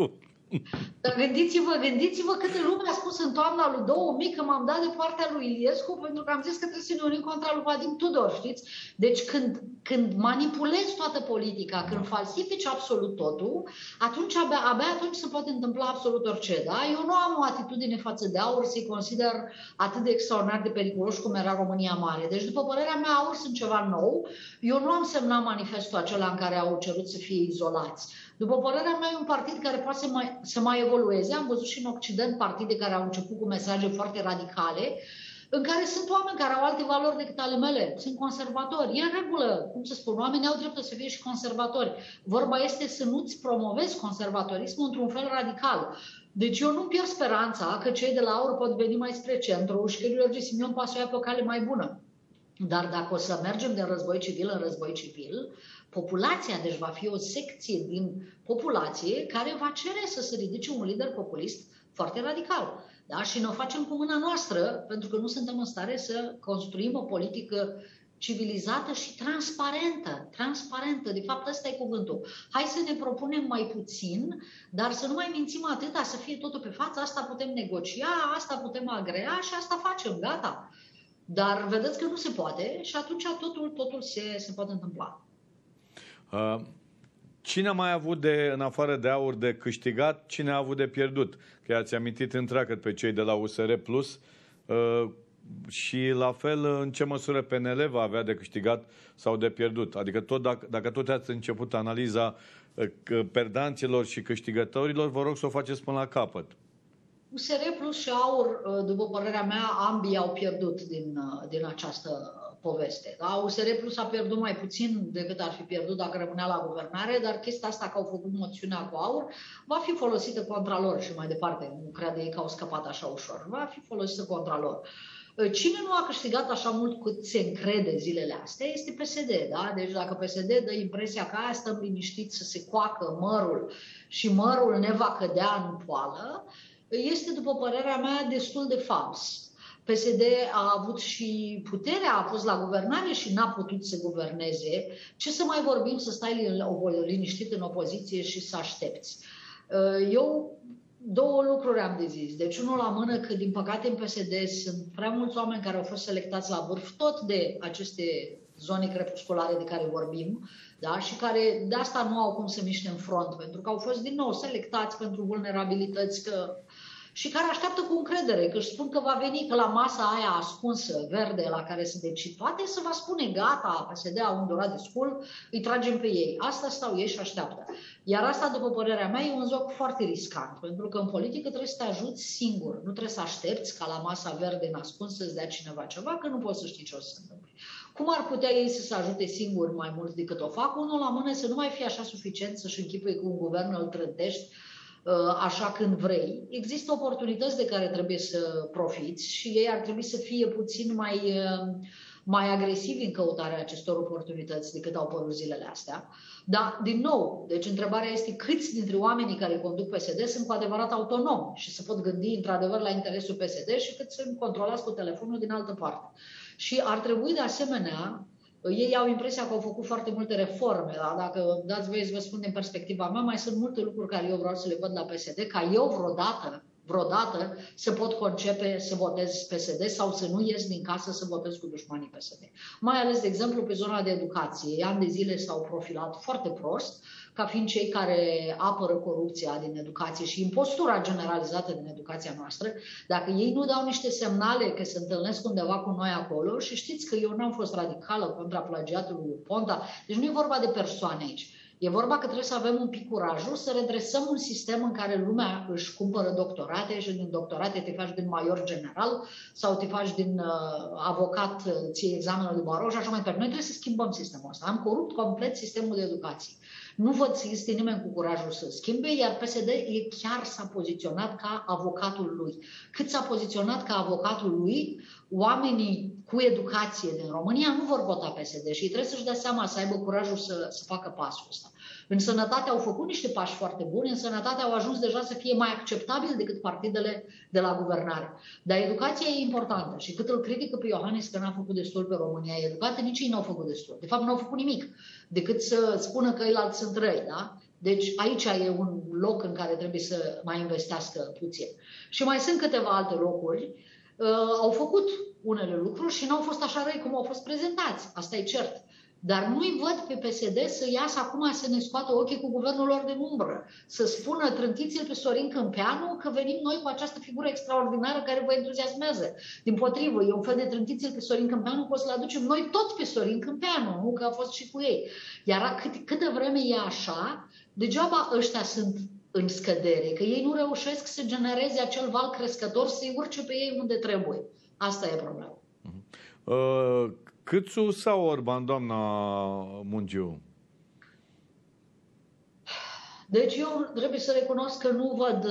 Dar gândiți-vă câte lume a spus în toamna lui 2000 că m-am dat de partea lui Iliescu pentru că am zis că trebuie să ne unim contra lui Vadim Tudor, știți? Deci când manipulezi toată politica, când falsifici absolut totul, atunci abia atunci se poate întâmpla absolut orice, da? Eu nu am o atitudine față de AUR să-i consider atât de extraordinar de periculoși cum era România Mare. Deci, după părerea mea, AUR sunt ceva nou. Eu nu am semnat manifestul acela în care au cerut să fie izolați. După părerea mea, e un partid care poate să mai evolueze. Am văzut și în Occident partide care au început cu mesaje foarte radicale, în care sunt oameni care au alte valori decât ale mele. Sunt conservatori. E în regulă, cum să spun, oamenii au dreptul să fie și conservatori. Vorba este să nu-ți promovezi conservatorismul într-un fel radical. Deci eu nu pierd speranța că cei de la AUR pot veni mai spre centru și că George Simion poate să ia pe o cale mai bună. Dar dacă o să mergem din război civil în război civil, populația, deci va fi o secție din populație care va cere să se ridice un lider populist foarte radical. Da? Și ne o facem cu mâna noastră, pentru că nu suntem în stare să construim o politică civilizată și transparentă. Transparentă, de fapt ăsta e cuvântul. Hai să ne propunem mai puțin, dar să nu mai mințim atâta, să fie totul pe față, asta putem negocia, asta putem agrea și asta facem, gata. Dar vedeți că nu se poate și atunci totul se poate întâmpla. Cine a mai avut în afară de AUR de câștigat, cine a avut de pierdut? Că i-ați amintit întreagăt pe cei de la USR Plus și la fel în ce măsură PNL va avea de câștigat sau de pierdut. Adică dacă tot ați început analiza perdanților și câștigătorilor, vă rog să o faceți până la capăt. USR Plus și AUR, după părerea mea, ambii au pierdut din această poveste. Da? USR Plus a pierdut mai puțin decât ar fi pierdut dacă rămânea la guvernare, dar chestia asta că au făcut moțiunea cu AUR va fi folosită contra lor și mai departe. Nu crede ei că au scăpat așa ușor. Va fi folosită contra lor. Cine nu a câștigat așa mult cât se încrede zilele astea este PSD. Da? Deci dacă PSD dă impresia că aia stăm liniștiți să se coacă mărul și mărul ne va cădea în poală, este, după părerea mea, destul de fals. PSD a avut și puterea, a fost la guvernare și n-a putut să guverneze. Ce să mai vorbim, să stai liniștit în opoziție și să aștepți? Eu două lucruri am de zis. Deci unul la mână că, din păcate, în PSD sunt prea mulți oameni care au fost selectați la vârf tot de aceste zone crepusculare de care vorbim, da? Și care de asta nu au cum să miște în front, pentru că au fost din nou selectați pentru vulnerabilități și care așteaptă cu încredere, că își spun că va veni, că la masa aia ascunsă, verde, la care se decid toate, se va spune gata, PSD a undurat destul, îi tragem pe ei. Asta stau ei și așteaptă. Iar asta, după părerea mea, e un joc foarte riscant, pentru că în politică trebuie să te ajuți singur. Nu trebuie să aștepți ca la masa verde ascunsă să-ți dea cineva ceva, că nu poți să știi ce o să se întâmple. Cum ar putea ei să se ajute singuri mai mult decât o fac? Unul la mână să nu mai fie așa suficient să-și închipui cu un guvern, îl trântești așa când vrei. Există oportunități de care trebuie să profiți și ei ar trebui să fie puțin mai agresivi în căutarea acestor oportunități decât au părut zilele astea. Dar, din nou, deci întrebarea este câți dintre oamenii care conduc PSD sunt cu adevărat autonomi și se pot gândi într-adevăr la interesul PSD și cât sunt controlați cu telefonul din altă parte. Și ar trebui de asemenea, ei au impresia că au făcut foarte multe reforme, da? Dacă dați voie să vă spun din perspectiva mea, mai sunt multe lucruri care eu vreau să le văd la PSD, ca eu vreodată să pot concepe să votez PSD sau să nu ies din casă să votez cu dușmanii PSD. Mai ales, de exemplu, pe zona de educație. Ani de zile s-au profilat foarte prost ca fiind cei care apără corupția din educație și impostura generalizată din educația noastră. Dacă ei nu dau niște semnale că se întâlnesc undeva cu noi acolo, și știți că eu n-am fost radicală contra plagiatului lui Ponta, deci nu e vorba de persoane aici. E vorba că trebuie să avem un pic curajul să redresăm un sistem în care lumea își cumpără doctorate și din doctorate te faci din major general sau te faci din avocat, ții examenul de barou și așa mai departe. Noi trebuie să schimbăm sistemul ăsta. Am corupt complet sistemul de educație. Nu văd să existe nimeni cu curajul să schimbe, iar PSD chiar s-a poziționat ca avocatul lui. Cât s-a poziționat ca avocatul lui, oamenii cu educație din România nu vor vota PSD și trebuie să-și dea seama, să aibă curajul să facă pasul ăsta. În sănătate au făcut niște pași foarte buni, în sănătate au ajuns deja să fie mai acceptabil decât partidele de la guvernare. Dar educația e importantă și cât îl critică pe Iohannis că n-a făcut destul pe România educată, nici ei n-au făcut destul. De fapt, n-au făcut nimic, decât să spună că ceilalți sunt răi, da? Deci aici e un loc în care trebuie să mai investească puțin. Și mai sunt câteva alte locuri. Au făcut unele lucruri și n-au fost așa răi cum au fost prezentați. Asta e cert. Dar nu-i văd pe PSD să iasă acum să ne scoată ochii cu guvernul lor de umbră. Să spună trântiți-l pe Sorin Câmpeanu că venim noi cu această figură extraordinară care vă entuziasmează. Dimpotrivă, e un fel de trântiți-l pe Sorin Câmpeanu, că o să-l aducem noi tot pe Sorin Câmpeanu, nu că a fost și cu ei. Iar câtă vreme e așa, degeaba ăștia sunt în scădere, că ei nu reușesc să genereze acel val crescător, să-i urce pe ei unde trebuie. Asta e problema. Câțu sau Orban, doamna Mungiu? Deci eu trebuie să recunosc că nu văd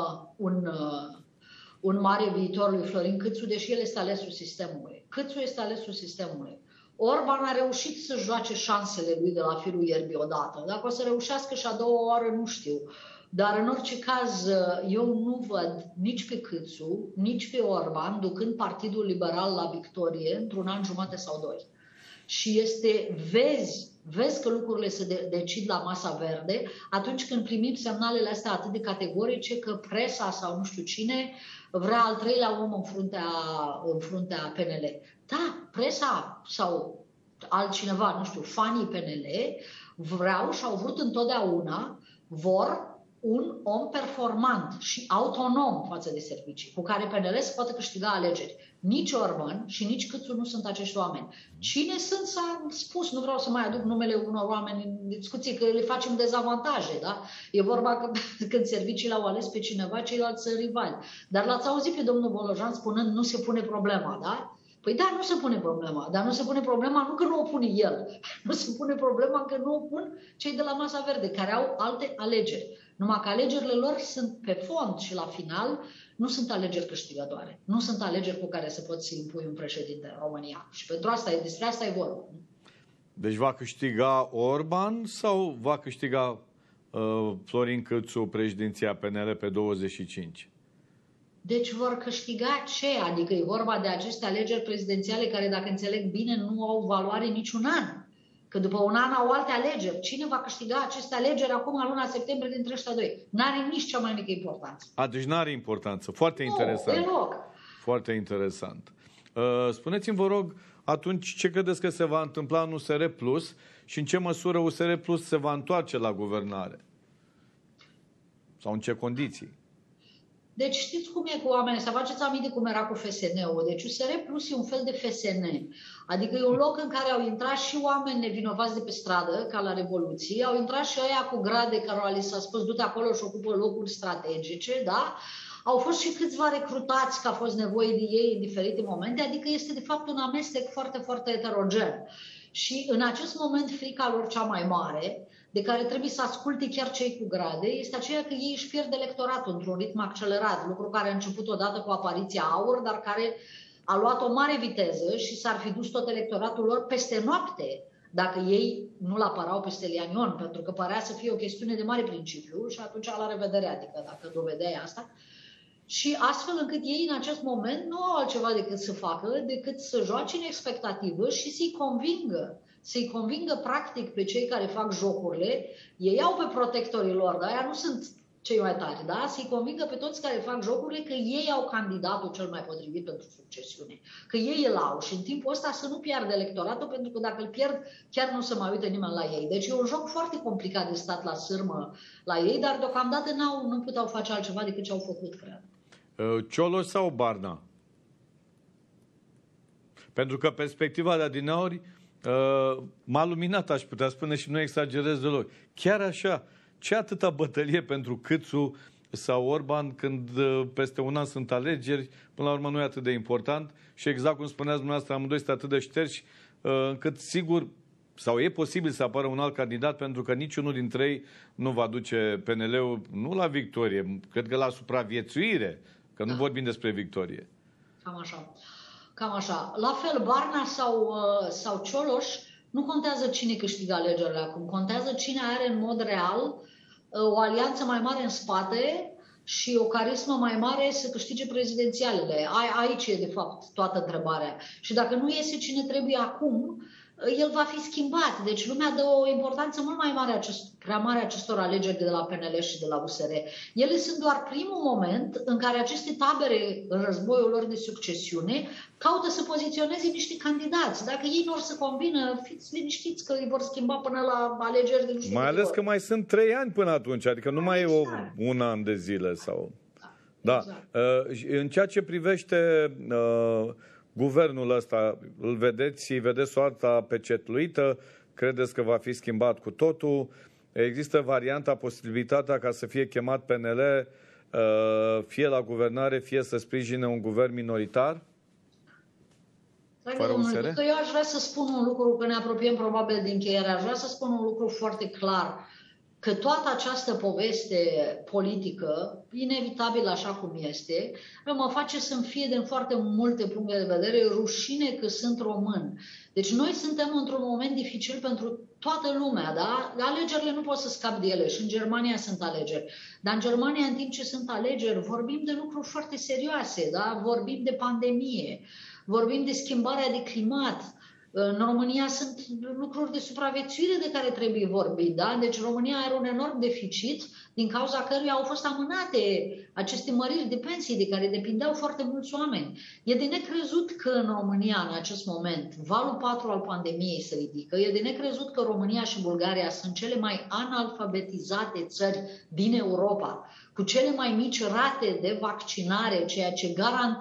un mare viitor lui Florin Câțu, deși el este alesul sistemului. Câțu este alesul sistemului. Orban a reușit să joace șansele lui de la firul ierbii odată. Dacă o să reușească și a doua oară, nu știu. Dar în orice caz, eu nu văd nici pe Câțu, nici pe Orban ducând Partidul Liberal la victorie într-un an jumate sau doi. Și vezi că lucrurile se decid la masa verde atunci când primim semnalele astea atât de categorice că presa sau nu știu cine vrea al treilea om în fruntea PNL. Da, presa sau altcineva, nu știu, fanii PNL vreau și au vrut întotdeauna, vor un om performant și autonom față de servicii, cu care PNL se poate câștiga alegeri. Nici Orban și nici Câțu nu sunt acești oameni. Cine sunt, s-a spus, nu vreau să mai aduc numele unor oameni în discuție, că le facem dezavantaje, da? E vorba că când serviciile au ales pe cineva, ceilalți sunt rivali. Dar l-ați auzit pe domnul Bolojan spunând nu se pune problema, da? Păi da, nu se pune problema, dar nu se pune problema nu că nu o pune el, nu se pune problema că nu o pun cei de la Masa Verde, care au alte alegeri. Numai că alegerile lor sunt pe fond și la final nu sunt alegeri câștigătoare. Nu sunt alegeri cu care să poți să impui un președinte în România. Și pentru asta, despre asta e vorba. Deci va câștiga Orban sau va câștiga Florin Câțu președinția PNL pe 25? Deci vor câștiga ce? Adică e vorba de aceste alegeri prezidențiale care, dacă înțeleg bine, nu au valoare niciun an. Că după un an au alte alegeri. Cine va câștiga aceste alegeri acum în luna septembrie dintre ăștia doi? N-are nici cea mai mică importanță. Deci n-are importanță. Foarte interesant. Deloc. Foarte interesant. Spuneți-mi, vă rog, atunci ce credeți că se va întâmpla în USR Plus și în ce măsură USR Plus se va întoarce la guvernare? Sau în ce condiții? Deci știți cum e cu oamenii, să faceți aminte cum era cu FSN-ul. Deci USR Plus e un fel de FSN. Adică e un loc în care au intrat și oameni nevinovați de pe stradă, ca la Revoluție, au intrat și ăia cu grade care li s-a spus du-te acolo și ocupă locuri strategice, da? Au fost și câțiva recrutați că a fost nevoie de ei în diferite momente, adică este de fapt un amestec foarte, foarte heterogen. Și în acest moment frica lor cea mai mare, de care trebuie să asculte chiar cei cu grade, este aceea că ei își pierd electoratul într-un ritm accelerat, lucru care a început odată cu apariția AUR, dar care a luat o mare viteză și s-ar fi dus tot electoratul lor peste noapte, dacă ei nu-l apărau peste Lian Ion, pentru că părea să fie o chestiune de mare principiu și atunci la revedere, adică dacă dovedeai asta. Și astfel încât ei în acest moment nu au altceva decât să facă, decât să joace în expectativă și să-i convingă practic pe cei care fac jocurile. Ei au pe protectorii lor, dar aia nu sunt cei mai tari, da? Să-i convingă pe toți care fac jocurile că ei au candidatul cel mai potrivit pentru succesiune, că ei îl au și în timpul ăsta să nu piardă electoratul, pentru că dacă îl pierd, chiar nu se mai uită nimeni la ei. Deci e un joc foarte complicat de stat la sârmă la ei, dar deocamdată nu puteau face altceva decât ce au făcut, cred. Cioloș sau Barna? Pentru că perspectiva de adineauri m-a luminat, aș putea spune, și nu exagerez deloc. Chiar așa, ce atâta bătălie pentru Câțu sau Orban când peste un an sunt alegeri, până la urmă nu e atât de important și exact cum spuneați dumneavoastră, amândoi sunt atât de șterși încât sigur sau e posibil să apară un alt candidat pentru că niciunul dintre ei nu va duce PNL-ul nu la victorie, cred că la supraviețuire, că nu vorbim despre victorie. Cam așa. La fel, Barna sau Cioloș, nu contează cine câștigă alegerile acum, contează cine are în mod real o alianță mai mare în spate și o carismă mai mare să câștige prezidențialele. Aici e, de fapt, toată întrebarea. Și dacă nu iese cine trebuie acum, el va fi schimbat. Deci lumea dă o importanță mult mai mare, prea mare acestor alegeri de la PNL și de la USR. Ele sunt doar primul moment în care aceste tabere, în războiul lor de succesiune, caută să poziționeze niște candidați. Dacă ei nu or să convină, fiți liniștiți că îi vor schimba până la alegeri de nu știu. Mai ales că mai sunt 3 ani până atunci, adică nu mai e un an de zile sau... Da. Exact. În ceea ce privește guvernul ăsta, îl vedeți soarta pecetluită? Credeți că va fi schimbat cu totul? Există varianta, posibilitatea ca să fie chemat PNL fie la guvernare, fie să sprijine un guvern minoritar? Dragă domnule, că eu aș vrea să spun un lucru, că ne apropiem probabil de încheiere, aș vrea să spun un lucru foarte clar, că toată această poveste politică, inevitabil așa cum este, mă face să-mi fie din foarte multe puncte de vedere rușine că sunt român. Deci noi suntem într-un moment dificil pentru toată lumea, da? Alegerile nu poți să scapi de ele și în Germania sunt alegeri. Dar în Germania, în timp ce sunt alegeri, vorbim de lucruri foarte serioase, da? Vorbim de pandemie, vorbim de schimbarea de climat. În România sunt lucruri de supraviețuire de care trebuie vorbit. Da? Deci România are un enorm deficit din cauza căruia au fost amânate aceste măriri de pensii de care depindeau foarte mulți oameni. E de necrezut că în România în acest moment valul 4 al pandemiei se ridică. E de necrezut că România și Bulgaria sunt cele mai analfabetizate țări din Europa, cu cele mai mici rate de vaccinare, ceea ce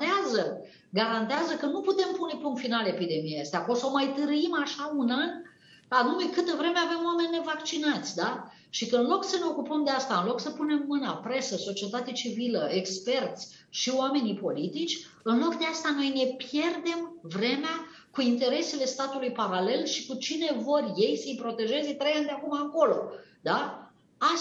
garantează că nu putem pune punct final epidemiei astea, că o să o mai târâim așa un an, anume câtă vreme avem oameni nevaccinați, da? Și că în loc să ne ocupăm de asta, în loc să punem mâna, presă, societate civilă, experți și oamenii politici, în loc de asta noi ne pierdem vremea cu interesele statului paralel și cu cine vor ei să-i protejeze 3 ani de acum încolo, da?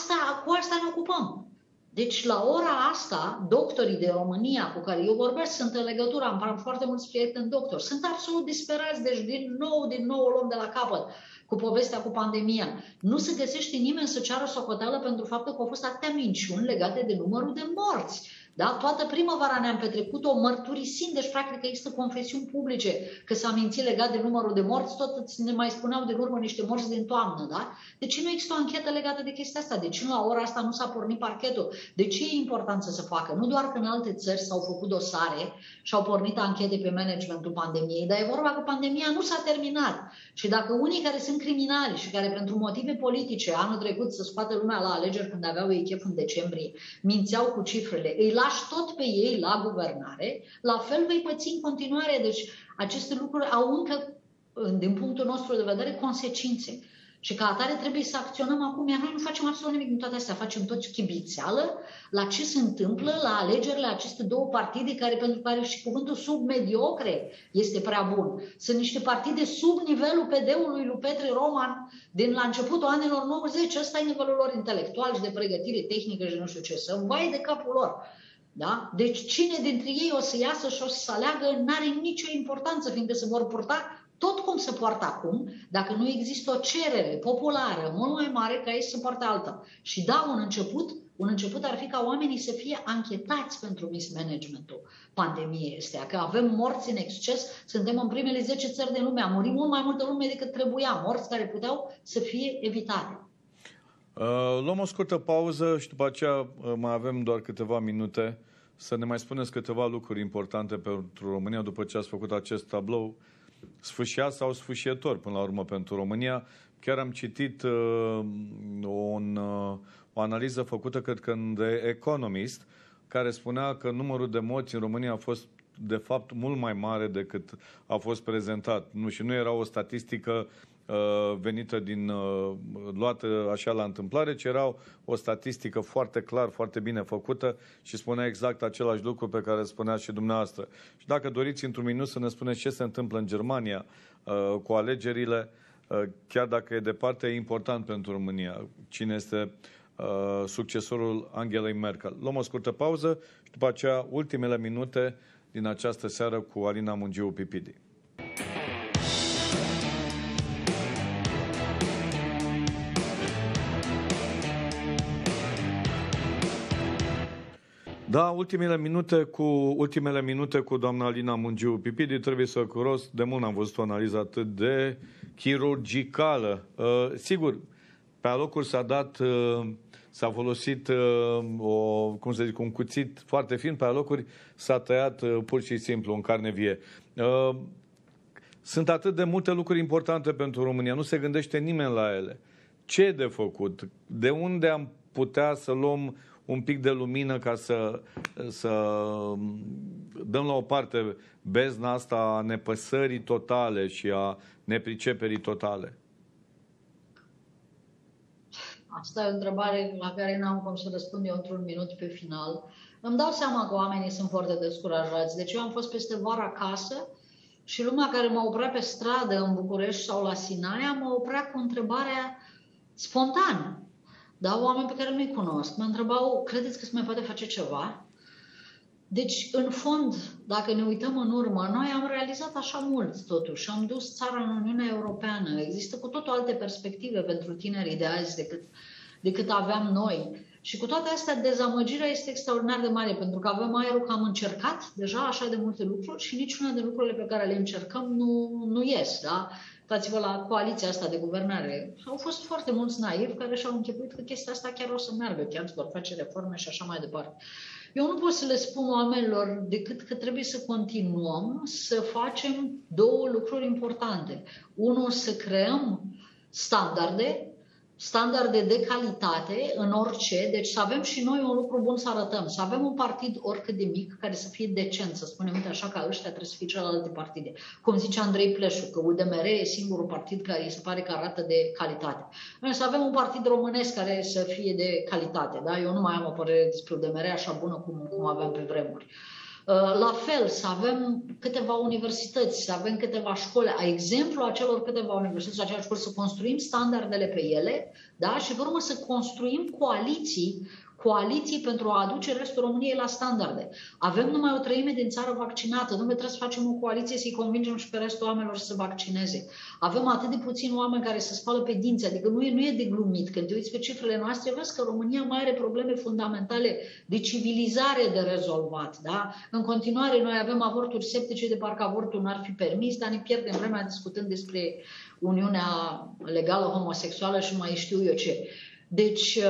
Cu asta ne ocupăm. Deci la ora asta, doctorii de România cu care eu vorbesc sunt în legătură, am foarte mulți prieteni doctori, sunt absolut disperați, deci din nou o luăm de la capăt cu povestea cu pandemia. Nu se găsește nimeni să ceară socoteală pentru faptul că au fost atâtea minciuni legate de numărul de morți. Da? Toată primăvara ne-am petrecut-o mărturisind, deci practic există confesiuni publice că s-a mințit legat de numărul de morți, tot ne mai spuneau de urmă niște morți din toamnă. Da? De ce nu există o anchetă legată de chestia asta? De ce la ora asta nu s-a pornit parchetul? De ce e important să se facă? Nu doar că în alte țări s-au făcut dosare și au pornit anchete pe managementul pandemiei, dar e vorba că pandemia nu s-a terminat. Și dacă unii care sunt criminali și care pentru motive politice anul trecut să scoată lumea la alegeri când aveau ei chef în decembrie, mințeau cu cifrele, îi lași tot pe ei la guvernare, la fel vei păți în continuare. Deci aceste lucruri au încă, din punctul nostru de vedere, consecințe. Și ca atare trebuie să acționăm acum, iar noi nu facem absolut nimic din toate astea, facem toți chibițeală la ce se întâmplă la alegerile aceste două partide pentru care și cuvântul submediocre este prea bun. Sunt niște partide sub nivelul PD-ului lui Petre Roman din la începutul anilor 90, ăsta e nivelul lor intelectual și de pregătire tehnică și nu știu ce, să vai de capul lor. Da? Deci cine dintre ei o să iasă și o să aleagă n-are nicio importanță, fiindcă se vor purta tot cum se poartă acum, dacă nu există o cerere populară mult mai mare ca ei să poarte alta. Și da, un început ar fi ca oamenii să fie anchetați pentru mismanagementul pandemiei astea, că avem morți în exces, suntem în primele 10 țări de lume, a murit mult mai multă lume decât trebuia, morți care puteau să fie evitate. Luăm o scurtă pauză și după aceea mai avem doar câteva minute să ne mai spuneți câteva lucruri importante pentru România după ce ați făcut acest tablou sfâșiat sau sfâșietor până la urmă pentru România. Chiar am citit o analiză făcută, cred că de Economist, care spunea că numărul de morți în România a fost de fapt mult mai mare decât a fost prezentat. Și nu era o statistică venită luată așa la întâmplare, ci era o statistică foarte clar, foarte bine făcută și spunea exact același lucru pe care spunea și dumneavoastră. Și dacă doriți într-un minut să ne spuneți ce se întâmplă în Germania cu alegerile, chiar dacă e departe, e important pentru România. Cine este succesorul Angelei Merkel. Luăm o scurtă pauză și după aceea ultimele minute din această seară cu Alina Mungiu-Pipidi. Da, ultimele minute cu doamna Alina Mungiu-Pipidi. Trebuie să curos, de mult n-am văzut o analiză atât de chirurgicală. Sigur, pe alocuri s-a folosit un cuțit foarte fin, pe alocuri s-a tăiat pur și simplu în carne vie. Sunt atât de multe lucruri importante pentru România, nu se gândește nimeni la ele. Ce e de făcut? De unde am putea să luăm un pic de lumină ca să dăm la o parte bezna asta a nepăsării totale și a nepriceperii totale? Asta e o întrebare la care n-am cum să răspund eu într-un minut pe final. Îmi dau seama că oamenii sunt foarte descurajați. Deci eu am fost peste vară acasă și lumea care mă oprea pe stradă în București sau la Sinaia mă oprea cu întrebarea spontană. Da, oameni pe care nu-i cunosc. Mă întrebau, credeți că se mai poate face ceva? Deci, în fond, dacă ne uităm în urmă, noi am realizat așa mult, totuși. Am dus țara în Uniunea Europeană. Există cu totul alte perspective pentru tinerii de azi decât aveam noi. Și cu toate astea, dezamăgirea este extraordinar de mare, pentru că avem aerul că am încercat deja așa de multe lucruri și niciuna de lucrurile pe care le încercăm nu ies, da? Uitați-vă la coaliția asta de guvernare. Au fost foarte mulți naivi care și-au închipuit că chestia asta chiar o să meargă, chiar vor face reforme și așa mai departe. Eu nu pot să le spun oamenilor decât că trebuie să continuăm să facem două lucruri importante. Unul, să creăm standarde de calitate în orice, deci să avem și noi un lucru bun să arătăm, să avem un partid oricât de mic care să fie decent, să spunem, uite așa, că ăștia trebuie să fie celelalte partide. Cum zice Andrei Pleșu, că UDMR e singurul partid care îi se pare că arată de calitate. Noi să avem un partid românesc care să fie de calitate, da? Eu nu mai am o părere despre UDMR așa bună cum aveam pe vremuri. La fel, să avem câteva universități, să avem câteva școli, exemplu acelor câteva universități și acelor școli, să construim standardele pe ele, da? Și pe urmă să construim coaliții pentru a aduce restul României la standarde. Avem numai o treime din țară vaccinată, nu trebuie să facem o coaliție să-i convingem și pe restul oamenilor să se vaccineze. Avem atât de puțini oameni care se spală pe dinți, adică nu e de glumit. Când te uiți pe cifrele noastre, vezi că România mai are probleme fundamentale de civilizare de rezolvat. Da? În continuare, noi avem avorturi septice, de parcă avortul n-ar fi permis, dar ne pierdem vremea discutând despre uniunea legală homosexuală și mai știu eu ce. Deci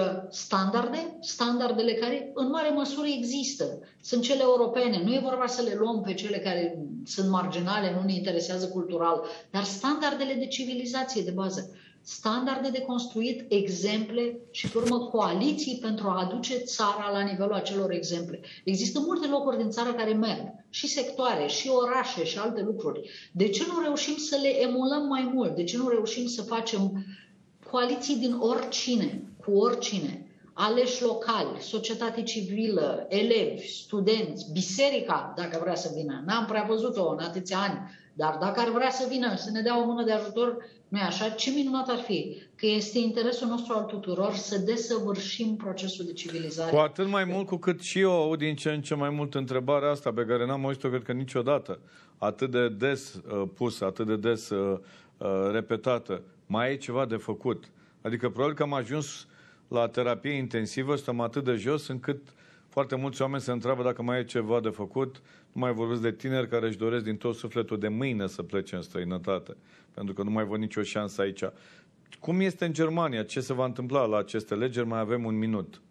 standardele care în mare măsură există, sunt cele europene, nu e vorba să le luăm pe cele care sunt marginale, nu ne interesează cultural, dar standardele de civilizație de bază, standarde de construit, exemple și pe urmă coaliții pentru a aduce țara la nivelul acelor exemple. Există multe locuri din țară care merg, și sectoare, și orașe, și alte lucruri. De ce nu reușim să le emulăm mai mult? De ce nu reușim să facem coaliții din oricine, cu oricine, aleși locali, societate civilă, elevi, studenți, biserica, dacă vrea să vină. N-am prea văzut-o în atâția ani, dar dacă ar vrea să vină, să ne dea o mână de ajutor, nu-i așa? Ce minunat ar fi, că este interesul nostru al tuturor să desăvârșim procesul de civilizare. Cu atât mai mult cu cât și eu aud din ce în ce mai mult întrebarea asta, pe care n-am auzit-o, cred că niciodată, atât de des pusă, atât de des repetată. Mai e ceva de făcut. Adică probabil că am ajuns la terapie intensivă, stăm atât de jos încât foarte mulți oameni se întreabă dacă mai e ceva de făcut. Nu mai vorbesc de tineri care își doresc din tot sufletul de mâine să plece în străinătate, pentru că nu mai văd nicio șansă aici. Cum este în Germania? Ce se va întâmpla la aceste legeri? Mai avem un minut.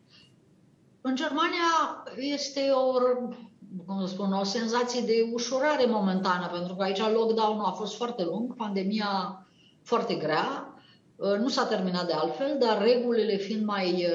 În Germania este o senzație de ușurare momentană, pentru că aici lockdown-ul a fost foarte lung, pandemia foarte grea. Nu s-a terminat de altfel, dar regulile fiind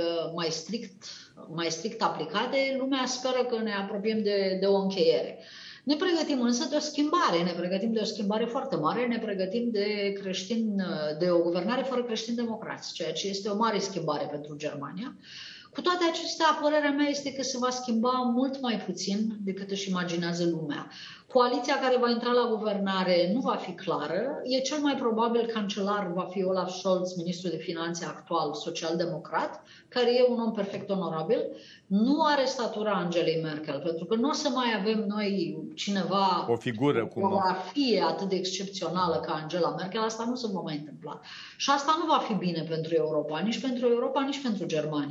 mai strict aplicate, lumea speră că ne apropiem de o încheiere. Ne pregătim însă de o schimbare, ne pregătim de o schimbare foarte mare, ne pregătim de o guvernare fără creștini democrați, ceea ce este o mare schimbare pentru Germania. Cu toate acestea, părerea mea este că se va schimba mult mai puțin decât își imaginează lumea. Coaliția care va intra la guvernare nu va fi clară. E cel mai probabil cancelar va fi Olaf Scholz, ministrul de finanțe actual, social-democrat, care e un om perfect onorabil. Nu are statura Angelei Merkel, pentru că nu o să mai avem noi cineva, o figură, cu o biografie atât de excepțională ca Angela Merkel. Asta nu se va mai întâmpla. Și asta nu va fi bine pentru Europa, nici pentru Europa, nici pentru Germania.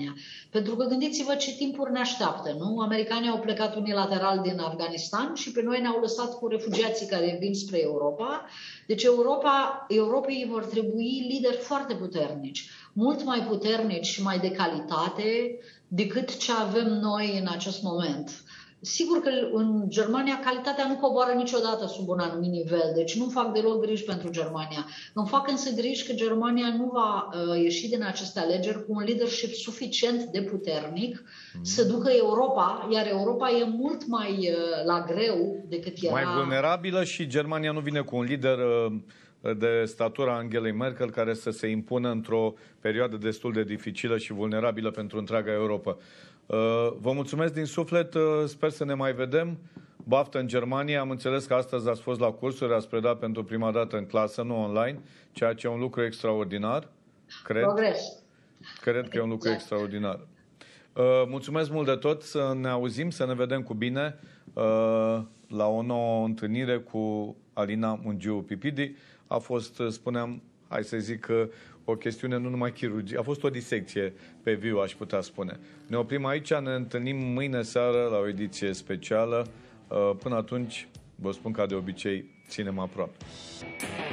Pentru că gândiți-vă ce timpuri ne așteaptă, nu? Americanii au plecat unilateral din Afganistan și pe noi ne-au lăsat cu refugiații care vin spre Europa. Deci Europei vor trebui lideri foarte puternici, mult mai puternici și mai de calitate decât ce avem noi în acest moment. Sigur că în Germania calitatea nu coboară niciodată sub un anumit nivel, deci nu fac deloc griji pentru Germania. Îmi fac însă griji că Germania nu va ieși din aceste alegeri cu un leadership suficient de puternic să ducă Europa, iar Europa e mult mai la greu decât era. Mai vulnerabilă și Germania nu vine cu un lider de statura Angelei Merkel care să se impună într-o perioadă destul de dificilă și vulnerabilă pentru întreaga Europa. Vă mulțumesc din suflet, sper să ne mai vedem. Baftă în Germania, am înțeles că astăzi ați fost la cursuri, ați predat pentru prima dată în clasă, nu online, ceea ce e un lucru extraordinar. Progres. Cred că e un lucru extraordinar. Mulțumesc mult de tot, să ne auzim, să ne vedem cu bine la o nouă întâlnire cu Alina Mungiu Pipidi. A fost, spuneam, hai să zic, o chestiune nu numai chirurgie, a fost o disecție pe viu, aș putea spune. Ne oprim aici, ne întâlnim mâine seară la o ediție specială. Până atunci, vă spun ca de obicei, ținem aproape.